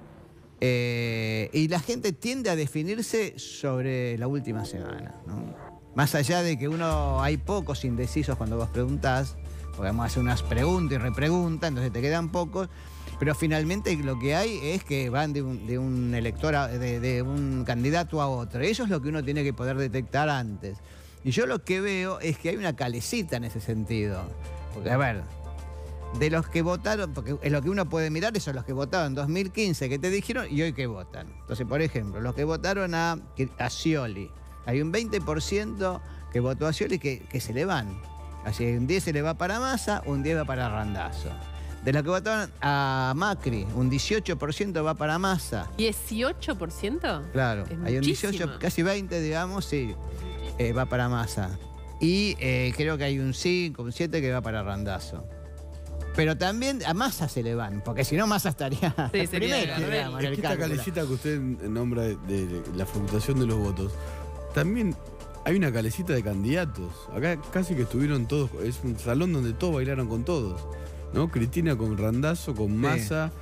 Eh, y la gente tiende a definirse sobre la última semana, ¿no? Más allá de que uno hay pocos indecisos cuando vos preguntás, porque vamos a hacer unas preguntas y repreguntas, entonces te quedan pocos, pero finalmente lo que hay es que van de un, de un elector, a- de, de un candidato a otro. Eso es lo que uno tiene que poder detectar antes. Y yo lo que veo es que hay una calecita en ese sentido. Porque, a ver, de los que votaron, porque es lo que uno puede mirar, son los que votaron en dos mil quince, que te dijeron, y hoy que votan. Entonces, por ejemplo, los que votaron a, a Scioli, hay un veinte por ciento que votó a Scioli que, que se le van. Así, un diez se le va para Massa, un diez va para Randazzo. De los que votaron a Macri, un dieciocho por ciento va para Massa. ¿dieciocho por ciento? Claro, Es hay un muchísimo. dieciocho, casi veinte, digamos, sí, eh, va para Massa. Y eh, creo que hay un cinco, un siete que va para Randazzo. Pero también a Massa se le van, porque si no Massa estaría Sí, sería primero, el digamos, en Es el que esta cálculo. calecita que usted nombra de, de la fluctuación de los votos, también hay una calecita de candidatos. Acá casi que estuvieron todos, es un salón donde todos bailaron con todos, ¿no? Cristina con Randazzo, con Massa,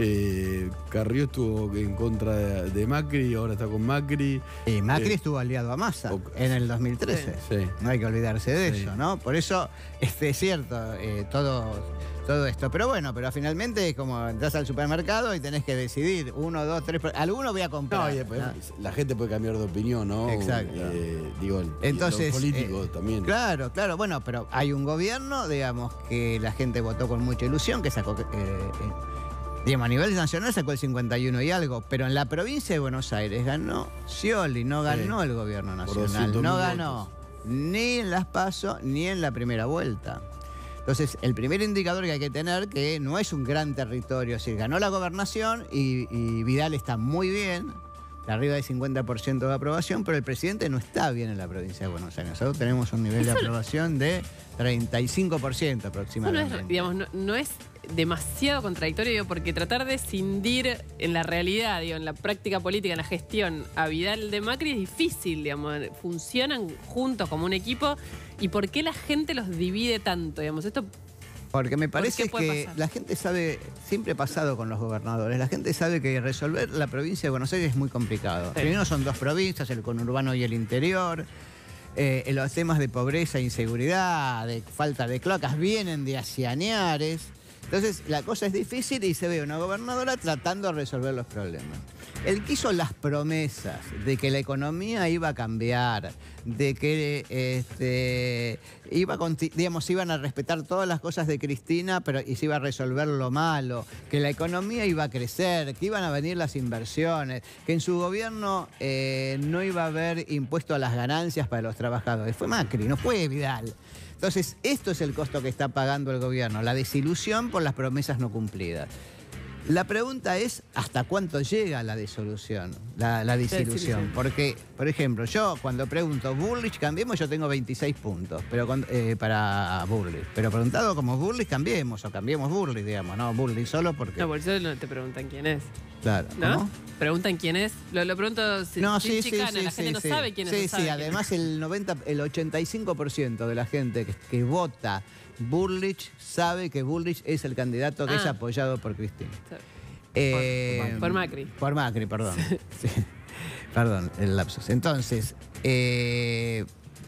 eh, Carrió estuvo en contra de, de Macri, ahora está con Macri. Y Macri Eh, estuvo aliado a Massa en el dos mil trece. Sí. No hay que olvidarse de Sí. eso, ¿no? Por eso este, es cierto eh, todo, todo esto. Pero bueno, pero finalmente es como entras al supermercado y tenés que decidir uno, dos, tres. Alguno voy a comprar. No, y después, ¿no? la gente puede cambiar de opinión, ¿no? Exacto. Eh, digo, el- Entonces, los políticos eh, también. Claro, claro. Bueno, pero hay un gobierno, digamos, que la gente votó con mucha ilusión, que sacó, eh, eh, digamos, a nivel nacional sacó el cincuenta y uno y algo, pero en la provincia de Buenos Aires ganó Scioli, no ganó Sí. el gobierno Por nacional. doscientos No mil ganó ni en las PASO ni en la primera vuelta. Entonces, el primer indicador que hay que tener que no es un gran territorio, es decir, ganó la gobernación y, y Vidal está muy bien, arriba del cincuenta por ciento de aprobación, pero el presidente no está bien en la provincia de Buenos Aires. Nosotros tenemos un nivel de Eso- aprobación de treinta y cinco por ciento Eso no aproximadamente. es, digamos, no, no es demasiado contradictorio, digo, porque tratar de cindir en la realidad, digo, en la práctica política, en la gestión, a Vidal de Macri es difícil, digamos, funcionan juntos como un equipo. ¿Y por qué la gente los divide tanto? Digamos, esto Porque me parece qué puede que pasar? la gente sabe, siempre ha pasado con los gobernadores, la gente sabe que resolver la provincia de Buenos Aires es muy complicado. Sí. Primero son dos provincias, el conurbano y el interior. Eh, los temas de pobreza, inseguridad, de falta de cloacas, vienen de hacia Añares. Entonces la cosa es difícil y se ve una gobernadora tratando de resolver los problemas. Él quiso las promesas de que la economía iba a cambiar, de que este, iba a conti- digamos, iban a respetar todas las cosas de Cristina, pero y se iba a resolver lo malo, que la economía iba a crecer, que iban a venir las inversiones, que en su gobierno eh, no iba a haber impuesto a las ganancias para los trabajadores. Fue Macri, no fue Vidal. Entonces, esto es el costo que está pagando el gobierno, la desilusión por las promesas no cumplidas. La pregunta es, ¿hasta cuánto llega la disolución, la, la desilusión? desilusión. Porque, por ejemplo, yo cuando pregunto, Bullrich, cambiemos, yo tengo veintiséis puntos pero con- eh, para Bullrich. Pero preguntado como Bullrich, cambiemos, o cambiemos Bullrich, digamos, no Bullrich solo porque... no, por eso no te preguntan quién es. Claro, ¿No? ¿cómo? Preguntan quién es. Lo, lo pregunto sin, No, sin sí, sí, chicana, sí, la gente sí, no sí. sabe quién es. Sí, no sí, sabe quién además el noventa, el ochenta y cinco por ciento de la gente que, que vota Bullrich sabe que Bullrich es el candidato que Ah. es apoyado por Cristina. Sí. Eh, Por Macri. Por Macri, perdón. Sí. Perdón, el lapsus. Entonces, eh,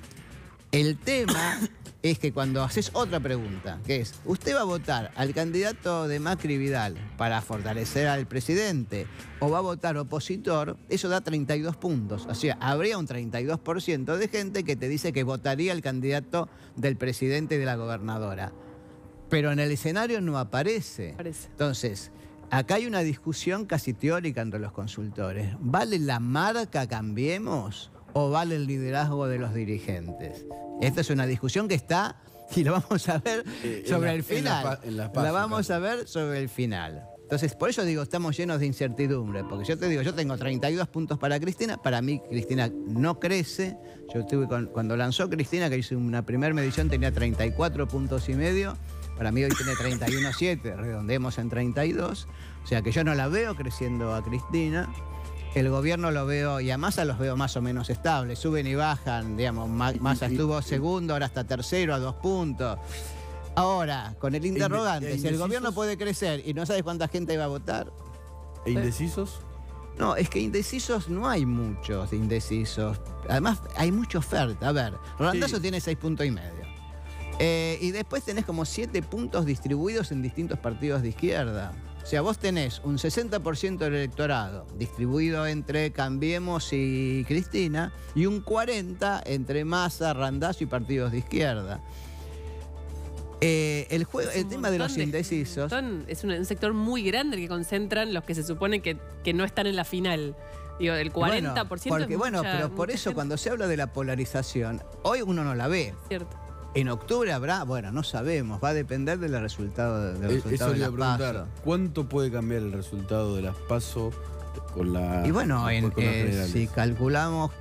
el tema es que cuando haces otra pregunta, que es, ¿usted va a votar al candidato de Macri Vidal para fortalecer al presidente o va a votar opositor? Eso da treinta y dos puntos. O sea, habría un treinta y dos por ciento de gente que te dice que votaría al candidato del presidente y de la gobernadora. Pero en el escenario no aparece. Aparece. Entonces, acá hay una discusión casi teórica entre los consultores. ¿Vale la marca Cambiemos o vale el liderazgo de los dirigentes? Esta es una discusión que está, y lo vamos a ver Eh, en sobre la- el en final. la pa- en las la PASO, vamos casi. a ver sobre el final. Entonces, por eso digo, estamos llenos de incertidumbre, porque yo te digo, yo tengo treinta y dos puntos para Cristina, para mí Cristina no crece. Yo estuve con- cuando lanzó Cristina, que hice una primera medición, tenía treinta y cuatro puntos y medio. Para mí hoy tiene treinta y uno coma siete, redondeemos en treinta y dos. O sea que yo no la veo creciendo a Cristina. El gobierno lo veo, y a Massa los veo más o menos estables, suben y bajan, digamos, Ma- Massa estuvo segundo, ahora está tercero a dos puntos. Ahora, con el interrogante, e si el indecisos? gobierno puede crecer y no sabes cuánta gente va a votar, ¿E indecisos? no, es que indecisos no hay muchos indecisos. Además, hay mucha oferta. A ver, Randazzo Sí. tiene seis puntos y medio. Eh, y después tenés como siete puntos distribuidos en distintos partidos de izquierda. O sea, vos tenés un sesenta por ciento del electorado distribuido entre Cambiemos y Cristina y un cuarenta por ciento entre Massa, Randazzo y partidos de izquierda. Eh, el juego, el Un tema de los montón de- indecisos... un montón. Es un, un sector muy grande que concentran los que se supone que, que no están en la final. Digo, el cuarenta por ciento Bueno, porque, es bueno, mucha- pero por mucha eso gente. cuando se habla de la polarización, hoy uno no la ve. Cierto. En octubre habrá, bueno, no sabemos, va a depender del resultado, del Eh, resultado Eso le de iba a las preguntar, PASO. ¿cuánto puede cambiar el resultado de las PASO con la Y bueno, en- con las eh, generales? si calculamos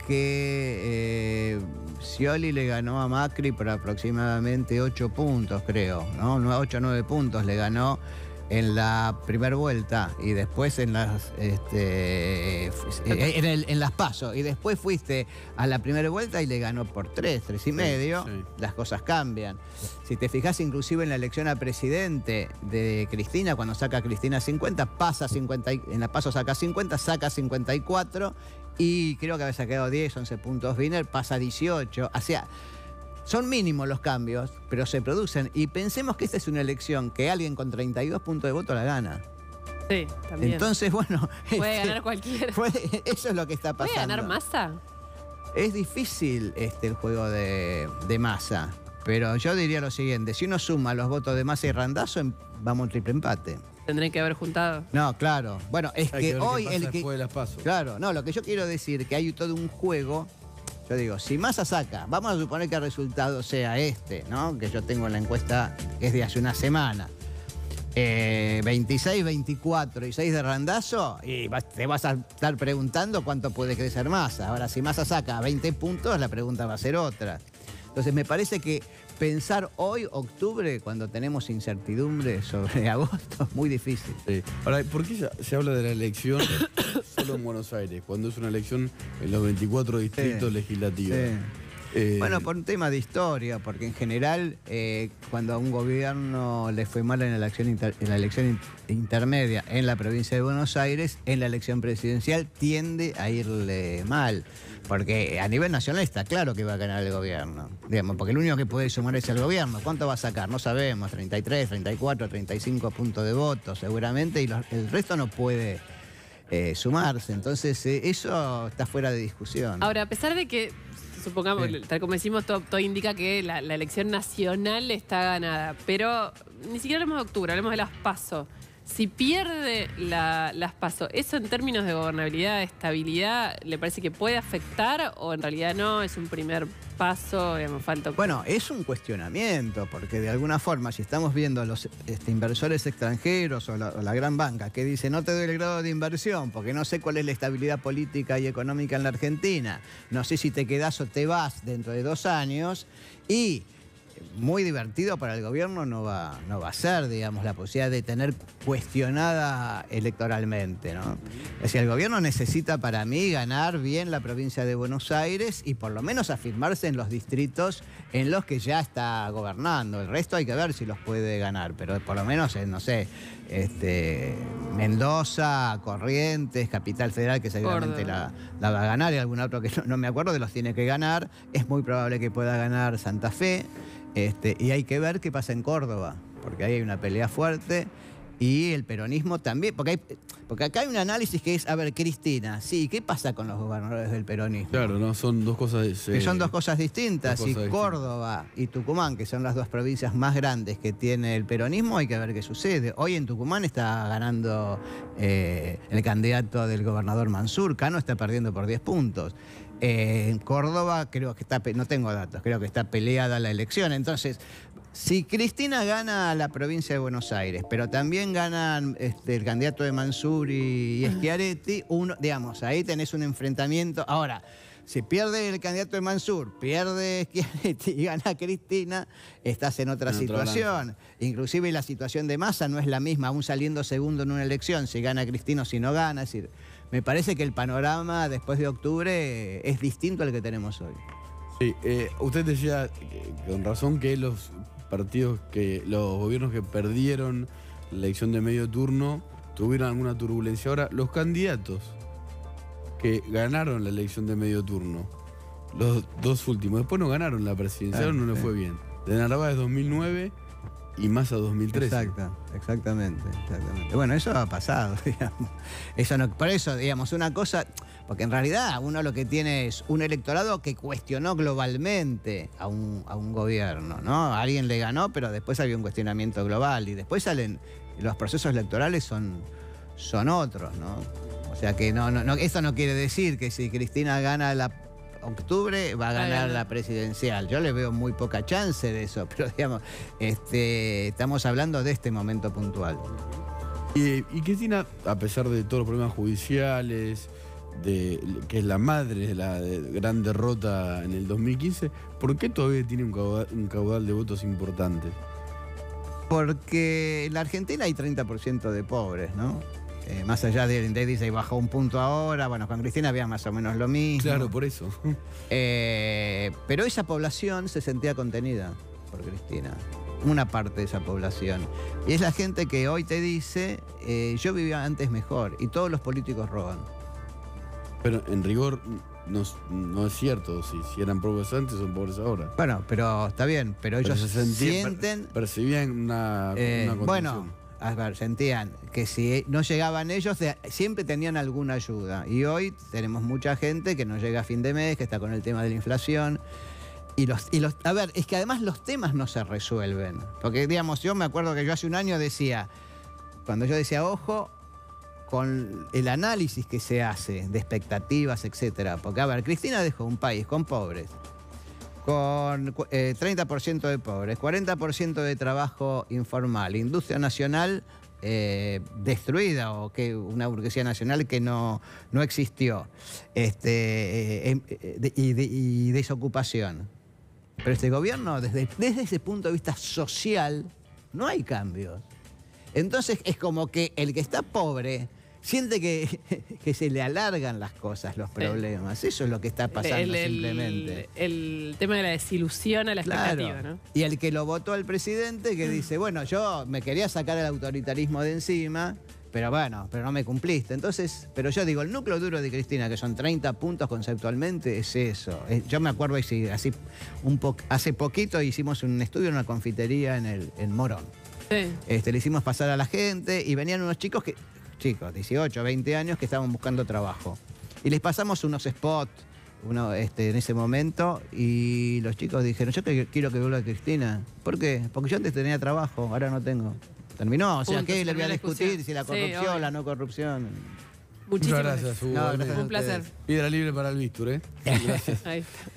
que eh, Scioli le ganó a Macri por aproximadamente ocho puntos, creo, ¿no? ocho o nueve puntos le ganó en la primera vuelta y después en las este, eh, en, el- en las PASO y después fuiste a la primera vuelta y le ganó por tres, tres y medio, sí. las cosas cambian. Si te fijas inclusive en la elección a presidente de Cristina, cuando saca a Cristina cincuenta, pasa cincuenta, y- en la PASO saca cincuenta, saca cincuenta y cuatro y creo que había sacado diez, once puntos Wiener, pasa dieciocho, o sea, son mínimos los cambios, pero se producen. Y pensemos que esta es una elección que alguien con treinta y dos puntos de voto la gana. Sí, también. Entonces, bueno... Puede este, ganar cualquiera. puede- eso es lo que está ¿Puede pasando. ganar Massa? Es difícil este, el juego de, de Massa, pero yo diría lo siguiente, si uno suma los votos de Massa y Randazzo, em- vamos a un triple empate. Tendrán que haber juntado. No, claro. Bueno, es Hay que, que ver qué hoy pasa el que... después de las PASO. Claro, no, lo que yo quiero decir que hay todo un juego. Yo digo, si Massa saca, vamos a suponer que el resultado sea este, ¿no? Que yo tengo en la encuesta que es de hace una semana. Eh, veintiséis, veinticuatro y seis de Randazzo, y vas- te vas a estar preguntando cuánto puede crecer Massa. Ahora, si Massa saca veinte puntos, la pregunta va a ser otra. Entonces, me parece que pensar hoy, octubre, cuando tenemos incertidumbre sobre agosto, es muy difícil. Sí. Ahora, ¿por qué se, se habla de la elección solo en Buenos Aires, cuando es una elección en los veinticuatro distritos Sí. legislativos? Sí. Eh, Bueno, por un tema de historia, porque en general, eh, cuando a un gobierno le fue mal en la elección, inter- en la elección in- intermedia en la provincia de Buenos Aires, en la elección presidencial tiende a irle mal. Porque a nivel nacional está claro que va a ganar el gobierno. Digamos, porque el único que puede sumar es el gobierno. ¿Cuánto va a sacar? No sabemos. treinta y tres, treinta y cuatro, treinta y cinco puntos de voto seguramente, y los- el resto no puede eh, sumarse. Entonces, eh, eso está fuera de discusión. Ahora, a pesar de que, supongamos, Sí. tal como decimos, todo, todo indica que la, la elección nacional está ganada, pero ni siquiera hablemos de octubre, hablemos de las PASO. Si pierde la- las PASO, ¿eso en términos de gobernabilidad, de estabilidad, le parece que puede afectar o en realidad no? Es un primer paso, digamos, falta... Bueno, es un cuestionamiento, porque de alguna forma, si estamos viendo a los este, inversores extranjeros o la, o la gran banca que dice no te doy el grado de inversión porque no sé cuál es la estabilidad política y económica en la Argentina, no sé si te quedás o te vas dentro de dos años, y muy divertido para el gobierno no va, no va a ser, digamos, la posibilidad de tener cuestionada electoralmente, ¿no? Es decir, el gobierno necesita para mí ganar bien la provincia de Buenos Aires y por lo menos afirmarse en los distritos en los que ya está gobernando. El resto hay que ver si los puede ganar, pero por lo menos, en, no sé, este, Mendoza, Corrientes, Capital Federal, que seguramente la, la va a ganar, y algún otro que no, no me acuerdo, de los tiene que ganar. Es muy probable que pueda ganar Santa Fe. Este, y hay que ver qué pasa en Córdoba, porque ahí hay una pelea fuerte y el peronismo también, porque, hay, porque acá hay un análisis que es, a ver, Cristina, sí, ¿qué pasa con los gobernadores del peronismo? Claro, no, son dos cosas... eh, Que son dos cosas distintas, dos y cosas Córdoba y Tucumán, que son las dos provincias más grandes que tiene el peronismo, hay que ver qué sucede. Hoy en Tucumán está ganando eh, el candidato del gobernador Mansur, Cano está perdiendo por diez puntos. Eh, en Córdoba creo que está, pe- no tengo datos, creo que está peleada la elección. Entonces, si Cristina gana la provincia de Buenos Aires, pero también ganan este, el candidato de Mansur y, y Schiaretti, uno, digamos, ahí tenés un enfrentamiento. Ahora, si pierde el candidato de Mansur, pierde Schiaretti y gana Cristina, estás en otra En otra situación. Inclusive la situación de Massa no es la misma, aún saliendo segundo en una elección, si gana Cristina o si no gana. Es decir, me parece que el panorama después de octubre eh, es distinto al que tenemos hoy. Sí, eh, usted decía eh, con razón que los partidos, que los gobiernos que perdieron la elección de medio turno tuvieron alguna turbulencia. Ahora, los candidatos que ganaron la elección de medio turno, los dos últimos, después no ganaron la presidencial, Ah, no les sí. fue bien. De Narváez dos mil nueve y Massa dos mil trece. Exacto, exactamente, exactamente. Bueno, eso ha pasado, digamos. Eso no, por eso, digamos, una cosa, porque en realidad uno lo que tiene es un electorado que cuestionó globalmente a un, a un gobierno, ¿no? Alguien le ganó, pero después había un cuestionamiento global y después salen, los procesos electorales son, son otros, ¿no? O sea que no, no, no, eso no quiere decir que si Cristina gana la octubre va a ganar Ay, la presidencial. Yo le veo muy poca chance de eso, pero digamos, este, estamos hablando de este momento puntual. Y, y Cristina, a pesar de todos los problemas judiciales, de, que es la madre de la de gran derrota en el dos mil quince, ¿por qué todavía tiene un caudal, un caudal de votos importante? Porque en la Argentina hay treinta por ciento de pobres, ¿no? Eh, más allá de, de dice y bajó un punto ahora, bueno, con Cristina había más o menos lo mismo. Claro, por eso. Eh, pero esa población se sentía contenida por Cristina. Una parte de esa población. Y es la gente que hoy te dice, eh, yo vivía antes mejor, y todos los políticos roban. Pero en rigor no, no es cierto si, si eran pobres antes o pobres ahora. Bueno, pero está bien, pero ellos Pero se sentían- sienten... per- percibían una, Eh, una condición. bueno, a ver, sentían que si no llegaban ellos, de- siempre tenían alguna ayuda. Y hoy tenemos mucha gente que no llega a fin de mes, que está con el tema de la inflación. Y los, y los, a ver, es que además los temas no se resuelven. Porque, digamos, yo me acuerdo que yo hace un año decía, cuando yo decía, ojo, con el análisis que se hace de expectativas, etcétera. Porque, a ver, Cristina dejó un país con pobres, con eh, treinta por ciento de pobres, cuarenta por ciento de trabajo informal, industria nacional eh, destruida, o que una burguesía nacional que no, no existió, este, eh, eh, de- y, de- y desocupación. Pero este gobierno, desde, desde ese punto de vista social, no hay cambios. Entonces es como que el que está pobre siente que, que se le alargan las cosas, los problemas. Eso es lo que está pasando el, el- simplemente. el tema de la desilusión a la expectativa, Claro. ¿no? Y el que lo votó al presidente que dice, bueno, yo me quería sacar el autoritarismo de encima, pero bueno, pero no me cumpliste. Entonces, pero yo digo, el núcleo duro de Cristina, que son treinta puntos conceptualmente, es eso. Es- yo me acuerdo, así, así un po- hace poquito hicimos un estudio en una confitería en, el, en Morón. Sí. Este, le hicimos pasar a la gente y venían unos chicos que, chicos, dieciocho, veinte años, que estaban buscando trabajo. Y les pasamos unos spots uno, este, en ese momento y los chicos dijeron, yo que- quiero que vuelva Cristina. ¿Por qué? Porque yo antes tenía trabajo, ahora no tengo. Terminó, o sea, Punto, ¿qué se le voy a terminó la discutir discusión. si la Sí, corrupción, obvio. la no corrupción? Muchísimas Muchas gracias, Hugo. No, gracias a Un placer. ustedes. Piedra libre para el bístor, ¿eh? Gracias. Ahí está.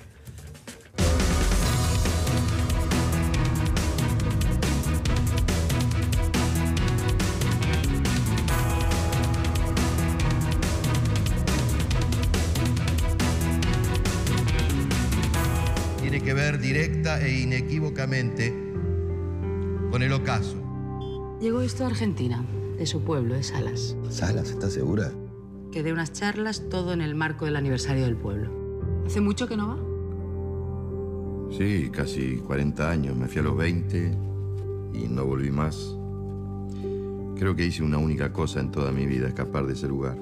Tiene que ver directa e inequívocamente con el ocaso. Llegó esto a Argentina, de su pueblo, de Salas. ¿Salas? ¿Estás segura? Que dé unas charlas, todo en el marco del aniversario del pueblo. ¿Hace mucho que no va? Sí, casi cuarenta años. Me fui a los veinte y no volví más. Creo que hice una única cosa en toda mi vida, escapar de ese lugar.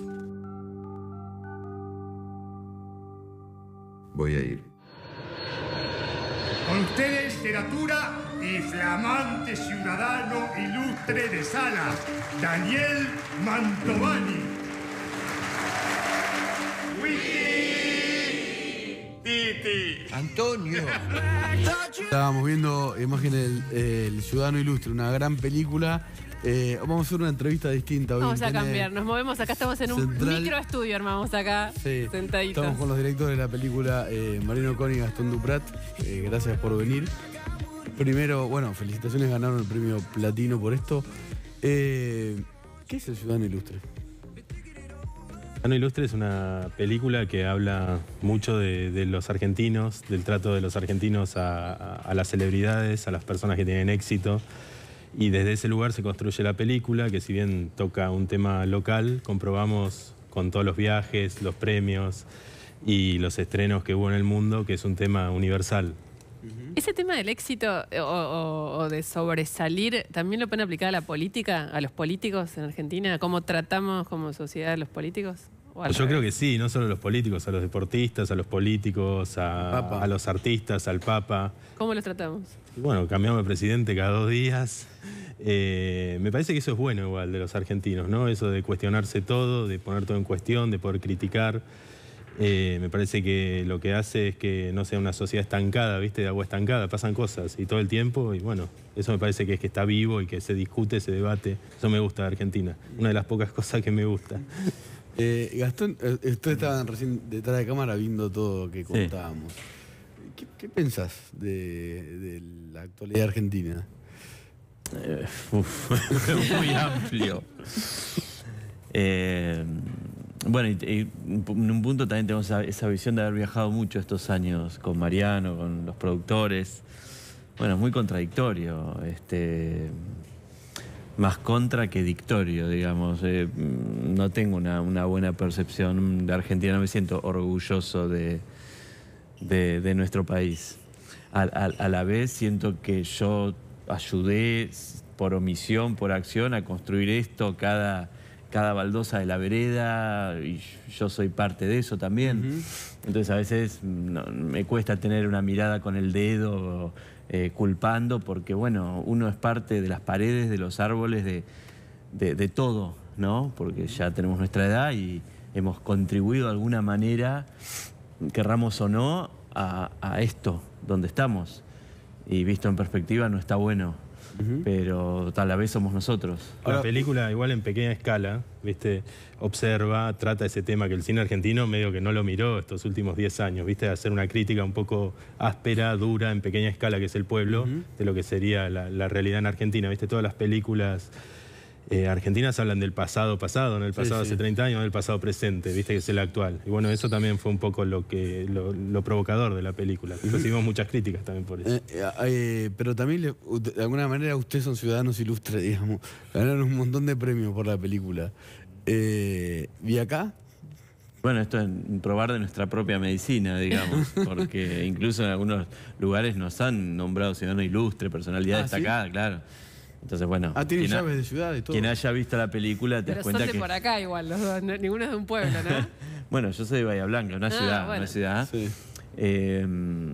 Voy a ir. Con ustedes, literatura y flamante ciudadano ilustre de Salas, Daniel Mantovani. Titi. Antonio. Estábamos viendo imágenes del El Ciudadano Ilustre, una gran película. Eh, vamos a hacer una entrevista distinta hoy. Vamos a en T N. cambiar, nos movemos acá, estamos en un Central. microestudio, armamos acá, Sí, sentaditos. estamos con los directores de la película, eh, Marino Con y Gastón Duprat. Eh, gracias por venir. Primero, bueno, felicitaciones, ganaron el premio Platino por esto. Eh, ¿Qué es El Ciudadano Ilustre? Ciudadano Ilustre es una película que habla mucho de, de los argentinos, del trato de los argentinos a, a- a las celebridades, a las personas que tienen éxito. Y desde ese lugar se construye la película, que si bien toca un tema local, comprobamos con todos los viajes, los premios y los estrenos que hubo en el mundo, que es un tema universal. Ese tema del éxito eh, o, o- o de sobresalir, ¿también lo pueden aplicar a la política, a los políticos en Argentina? ¿Cómo tratamos como sociedad a los políticos? ¿O al Yo creo revés? que sí, no solo a los políticos, a los deportistas, a los políticos, a, Papa. a los artistas, al Papa. ¿Cómo los tratamos? Y bueno, cambiamos de presidente cada dos días. Eh, me parece que eso es bueno igual de los argentinos, ¿no? Eso de cuestionarse todo, de poner todo en cuestión, de poder criticar. Eh, me parece que lo que hace es que no sea una sociedad estancada, ¿viste? De agua estancada, pasan cosas y todo el tiempo, y bueno, eso me parece que es que está vivo y que se discute, se debate. Eso me gusta de Argentina, una de las pocas cosas que me gusta. Eh, Gastón, eh, ustedes estaban recién detrás de cámara viendo todo lo que contábamos. ¿Qué, qué pensás de, de la actualidad argentina? Eh, uf, muy amplio. Eh, bueno, y, y en un punto también tenemos esa, esa visión de haber viajado mucho estos años con Mariano, con los productores. Bueno, es muy contradictorio, este, más contra que dictorio, digamos. Eh, no tengo una, una buena percepción de Argentina, no me siento orgulloso de, de, de nuestro país. A, a, a la vez siento que yo ayudé por omisión, por acción, a construir esto, cada... cada baldosa de la vereda, y yo soy parte de eso también. Uh-huh. Entonces a veces no, me cuesta tener una mirada con el dedo eh, culpando, porque bueno, uno es parte de las paredes, de los árboles, de, de, de todo, ¿no? Porque ya tenemos nuestra edad y hemos contribuido de alguna manera, querramos o no, a, a esto, donde estamos. Y visto en perspectiva no está bueno. Uh-huh. Pero tal vez somos nosotros. La película, igual en pequeña escala, ¿viste? Observa, trata ese tema que el cine argentino medio que no lo miró estos últimos diez años, ¿viste? Hacer una crítica un poco áspera, dura, en pequeña escala, que es el pueblo, uh-huh, de lo que sería la, la realidad en Argentina, ¿viste? Todas las películas eh, argentinas hablan del pasado pasado, no del pasado sí, sí. hace treinta años, no del pasado presente, ¿viste? Que es el actual. Y bueno, eso también fue un poco lo que lo, lo provocador de la película. Uh-huh. Recibimos muchas críticas también por eso. Eh, eh, pero también, le, de alguna manera, ustedes son ciudadanos ilustres, digamos. Ganaron un montón de premios por la película. Eh, ¿Y acá? Bueno, esto es probar de nuestra propia medicina, digamos, porque incluso en algunos lugares nos han nombrado ciudadano ilustre, personalidad ah, destacada, ¿sí? Claro. Entonces, bueno. Ah, tienen llaves de ciudad y todo. Quien haya visto la película te Pero das cuenta son de que... por acá igual, los dos, no, ninguno es de un pueblo, ¿no? Bueno, yo soy de Bahía Blanca, una ah, ciudad, bueno. una ciudad. Sí. Eh,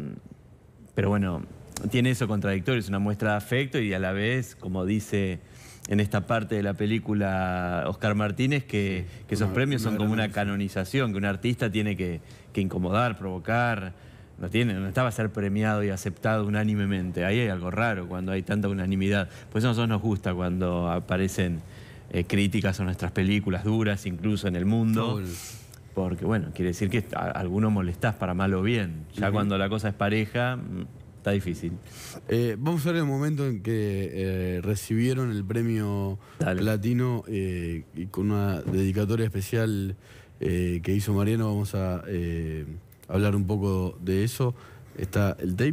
pero bueno, tiene eso contradictorio, es una muestra de afecto y a la vez, como dice en esta parte de la película Oscar Martínez, que, que esos una, premios una son como una noticia. canonización, que un artista tiene que, que incomodar, provocar. No, tiene, no estaba a ser premiado y aceptado unánimemente. Ahí hay algo raro cuando hay tanta unanimidad. Por eso a nosotros nos gusta cuando aparecen eh, críticas a nuestras películas duras, incluso en el mundo. Oh, porque, bueno, quiere decir que a, a alguno molestás para mal o bien. Ya uh-huh. cuando la cosa es pareja, está difícil. Eh, vamos a ver el momento en que eh, recibieron el premio Dale. Platino eh, y con una dedicatoria especial eh, que hizo Mariano. Vamos a... Eh, hablar un poco de eso. Está el tape.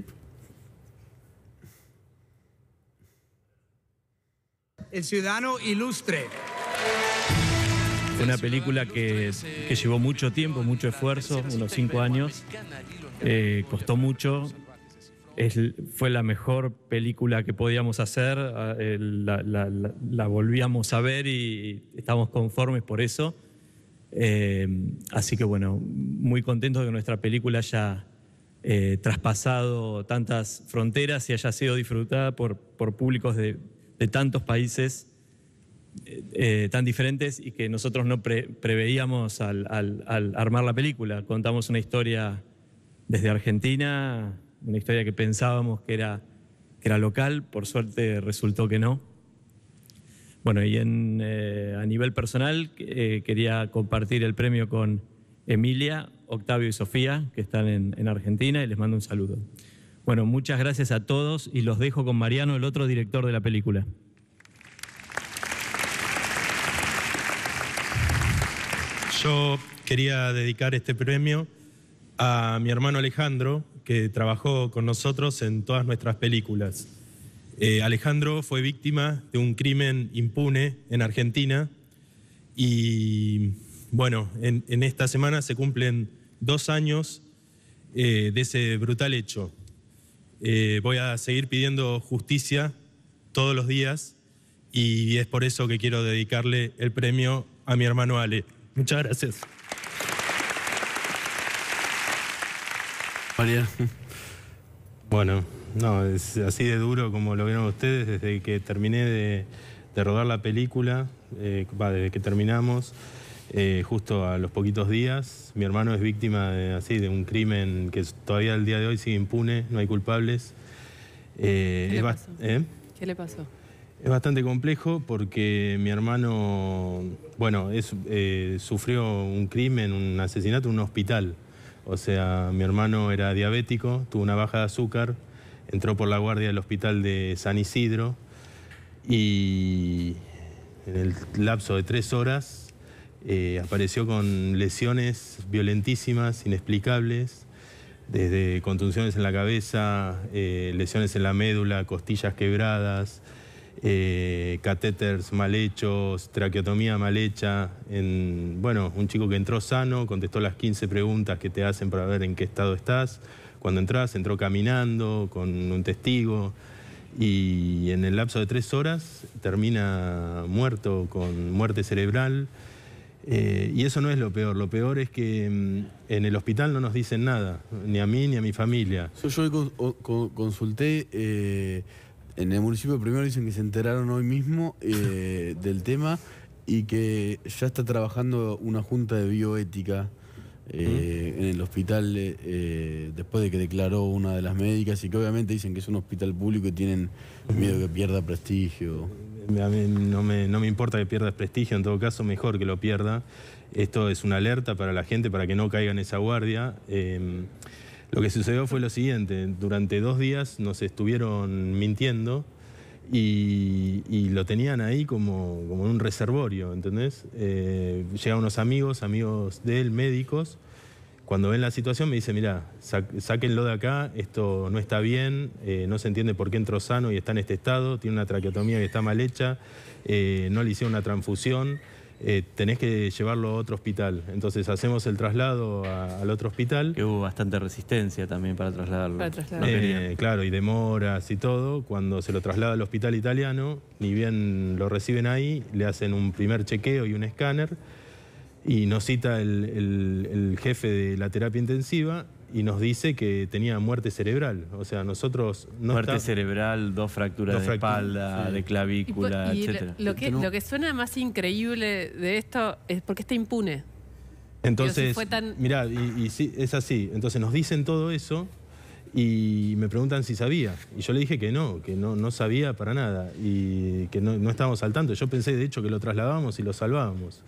El ciudadano ilustre. Fue una película que, que llevó mucho tiempo, mucho esfuerzo, unos cinco años. Eh, costó mucho. Es, fue la mejor película que podíamos hacer. Eh, la, la, la, la volvíamos a ver y estamos conformes por eso. Eh, así que bueno, muy contentos de que nuestra película haya eh, traspasado tantas fronteras y haya sido disfrutada por, por públicos de, de tantos países eh, tan diferentes y que nosotros no pre, preveíamos al, al, al armar la película. Contamos una historia desde Argentina, una historia que pensábamos que era, que era local, por suerte resultó que no. Bueno, y en, eh, a nivel personal eh, quería compartir el premio con Emilia, Octavio y Sofía, que están en, en Argentina, y les mando un saludo. Bueno, muchas gracias a todos y los dejo con Mariano, el otro director de la película. Yo quería dedicar este premio a mi hermano Alejandro, que trabajó con nosotros en todas nuestras películas. Eh, Alejandro fue víctima de un crimen impune en Argentina y, bueno, en, en esta semana se cumplen dos años eh, de ese brutal hecho. Eh, voy a seguir pidiendo justicia todos los días y es por eso que quiero dedicarle el premio a mi hermano Ale. Muchas gracias. Mariano. Bueno, no, es así de duro como lo vieron ustedes desde que terminé de, de rodar la película, eh, va, desde que terminamos. eh, justo a los poquitos días. Mi hermano es víctima de, así, de un crimen que todavía al día de hoy sigue impune, no hay culpables. Eh, ¿Qué le es pasó? ¿eh? ¿Qué le pasó? Es bastante complejo porque mi hermano, bueno, es, eh, sufrió un crimen, un asesinato en un hospital. O sea, mi hermano era diabético, tuvo una baja de azúcar, entró por la guardia del hospital de San Isidro y en el lapso de tres horas eh, apareció con lesiones violentísimas, inexplicables, desde contusiones en la cabeza, eh, lesiones en la médula, costillas quebradas, eh, catéteres mal hechos, traqueotomía mal hecha. En, bueno, un chico que entró sano, contestó las quince preguntas que te hacen para ver en qué estado estás. Cuando entras, entró caminando con un testigo y en el lapso de tres horas termina muerto con muerte cerebral. Eh, y eso no es lo peor, lo peor es que mm, en el hospital no nos dicen nada, ni a mí ni a mi familia. Yo, yo con- con- consulté, eh, en el municipio primero dicen que se enteraron hoy mismo eh, del tema y que ya está trabajando una junta de bioética eh, en el hospital eh, después de que declaró una de las médicas y que obviamente dicen que es un hospital público y tienen miedo que pierda prestigio. A mí no me, no me importa que pierda prestigio, en todo caso mejor que lo pierda. Esto es una alerta para la gente para que no caiga en esa guardia. Eh, lo que sucedió fue lo siguiente, durante dos días nos estuvieron mintiendo y, y lo tenían ahí como, como en un reservorio, ¿entendés? Eh, llegan unos amigos, amigos de él, médicos. Cuando ven la situación me dicen, mira, sáquenlo de acá, esto no está bien, eh, no se entiende por qué entró sano y está en este estado, tiene una traqueotomía que está mal hecha, eh, no le hicieron una transfusión, eh, tenés que llevarlo a otro hospital. Entonces hacemos el traslado a- al otro hospital. Que hubo bastante resistencia también para trasladarlo. Para trasladarlo. No Eh, querían. claro, y demoras y todo. Cuando se lo traslada al hospital italiano, ni bien lo reciben ahí, le hacen un primer chequeo y un escáner. Y nos cita el, el- el jefe de la terapia intensiva y nos dice que tenía muerte cerebral. O sea, nosotros no Muerte está- cerebral, dos fracturas Dos de fracturas, espalda, sí. de clavícula, Y, po- y etcétera. lo, lo que, lo que suena más increíble de esto es porque está impune. Entonces, Digo, si fue tan- mirá, y, y sí, es así. Entonces nos dicen todo eso y me preguntan si sabía. Y yo le dije que no, que no, no sabía para nada y que no, no estábamos al tanto. Yo pensé, de hecho, que lo trasladábamos y lo salvábamos.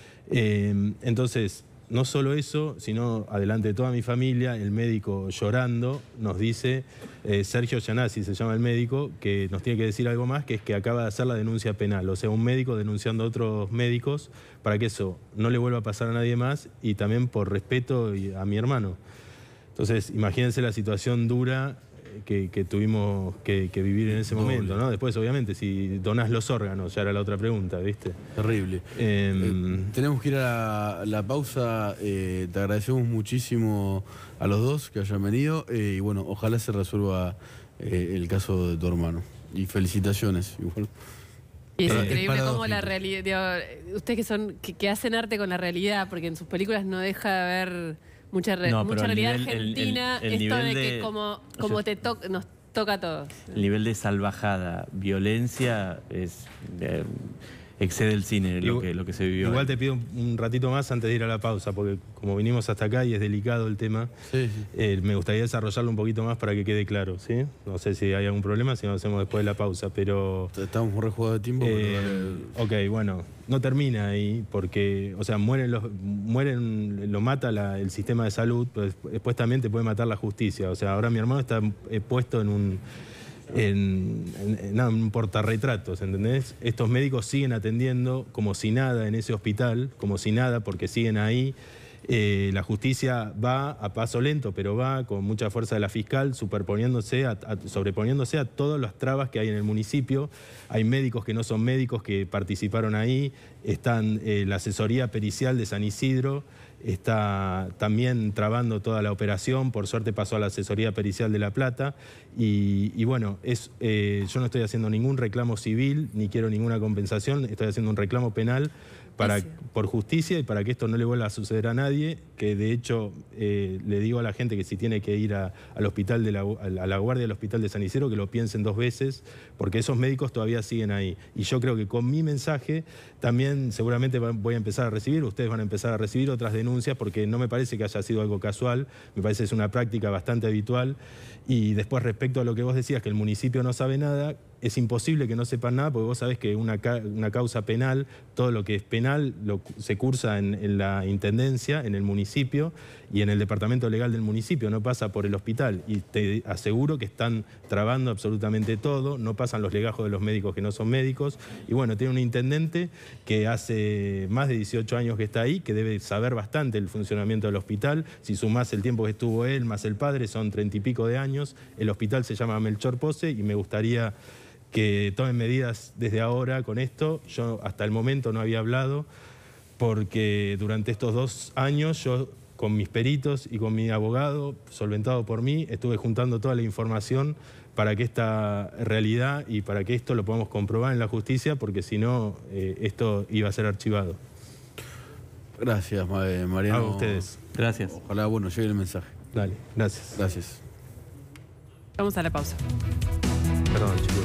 Eh, entonces, no solo eso, sino adelante de toda mi familia, el médico llorando nos dice, eh, Sergio Gianazzi se llama el médico, que nos tiene que decir algo más, que es que acaba de hacer la denuncia penal. O sea, un médico denunciando a otros médicos para que eso no le vuelva a pasar a nadie más y también por respeto y- a mi hermano. Entonces, imagínense la situación dura que, que tuvimos que, que vivir en ese Doble. momento, ¿no? Después, obviamente, si donás los órganos, ya era la otra pregunta, ¿viste? Terrible. Eh, Eh, tenemos que ir a la, la pausa. eh, te agradecemos muchísimo a los dos que hayan venido. eh, y bueno, ojalá se resuelva eh, el caso de tu hermano. Y felicitaciones. Igual. Y es Eh, increíble cómo paradójico. la realidad, digo, ustedes que son que, que hacen arte con la realidad, porque en sus películas no deja de haber mucha, re- No, pero mucha el realidad nivel- el- el- argentina, el esto de nivel que de- como, como yo- te to- nos toca a todos. El nivel de salvajada, violencia, es eh, excede el cine lo Igual- que, lo que se vivió. Igual ahí. te pido un, un ratito más antes de ir a la pausa, porque como vinimos hasta acá y es delicado el tema, eh, me gustaría desarrollarlo un poquito más para que quede claro, ¿sí? No sé si hay algún problema, si no hacemos después de la pausa, pero... Estamos re jugados de tiempo. Eh, pero- ok, bueno, no termina ahí porque, o sea, mueren los, mueren, lo mata la- el sistema de salud, pero desp- después también te puede matar la justicia. O sea, ahora mi hermano está eh, puesto en un en, en- en- nada, un portarretratos, ¿entendés? Estos médicos siguen atendiendo como si nada en ese hospital, como si nada, porque siguen ahí. Eh, la justicia va a paso lento, pero va con mucha fuerza de la fiscal, superponiéndose, a- a- sobreponiéndose a todas las trabas que hay en el municipio. Hay médicos que no son médicos que participaron ahí, están eh, la asesoría pericial de San Isidro, está también trabando toda la operación, por suerte pasó a la asesoría pericial de La Plata, y, y bueno, es, eh, yo no estoy haciendo ningún reclamo civil, ni quiero ninguna compensación, estoy haciendo un reclamo penal, para, Ese. por justicia y para que esto no le vuelva a suceder a nadie, que de hecho eh, le digo a la gente que si tiene que ir a, al hospital de la, a la guardia del hospital de San Isidro, que lo piensen dos veces, porque esos médicos todavía siguen ahí. Y yo creo que con mi mensaje también seguramente voy a empezar a recibir, ustedes van a empezar a recibir otras denuncias, porque no me parece que haya sido algo casual, me parece que es una práctica bastante habitual. Y después, respecto a lo que vos decías, que el municipio no sabe nada, es imposible que no sepan nada, porque vos sabés que una, ca una causa penal, todo lo que es penal lo, se cursa en, en la intendencia, en el municipio y en el departamento legal del municipio, no pasa por el hospital. Y te aseguro que están trabando absolutamente todo, no pasan los legajos de los médicos que no son médicos. Y bueno, tiene un intendente que hace más de dieciocho años que está ahí, que debe saber bastante el funcionamiento del hospital. Si sumás el tiempo que estuvo él más el padre, son treinta y pico de años. El hospital se llama Melchor Pose y me gustaría que tomen medidas desde ahora con esto. Yo hasta el momento no había hablado porque durante estos dos años yo con mis peritos y con mi abogado, solventado por mí, estuve juntando toda la información para que esta realidad y para que esto lo podamos comprobar en la justicia, porque si no, eh, esto iba a ser archivado. Gracias, Mariano. A ustedes. Gracias. Ojalá, bueno, llegue el mensaje. Dale, gracias. Gracias. Vamos a la pausa. Perdón, chicos.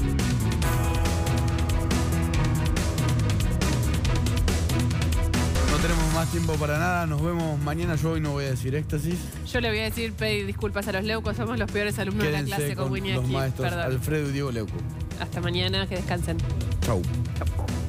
No tenemos más tiempo para nada. Nos vemos mañana. Yo hoy no voy a decir éxtasis. Yo le voy a decir, pedir disculpas a los leucos. Somos los peores alumnos Quédense de la clase con, con Winiewski. los maestros Perdón. Alfredo y Diego Leuco. Hasta mañana, que descansen. Chau. Chau.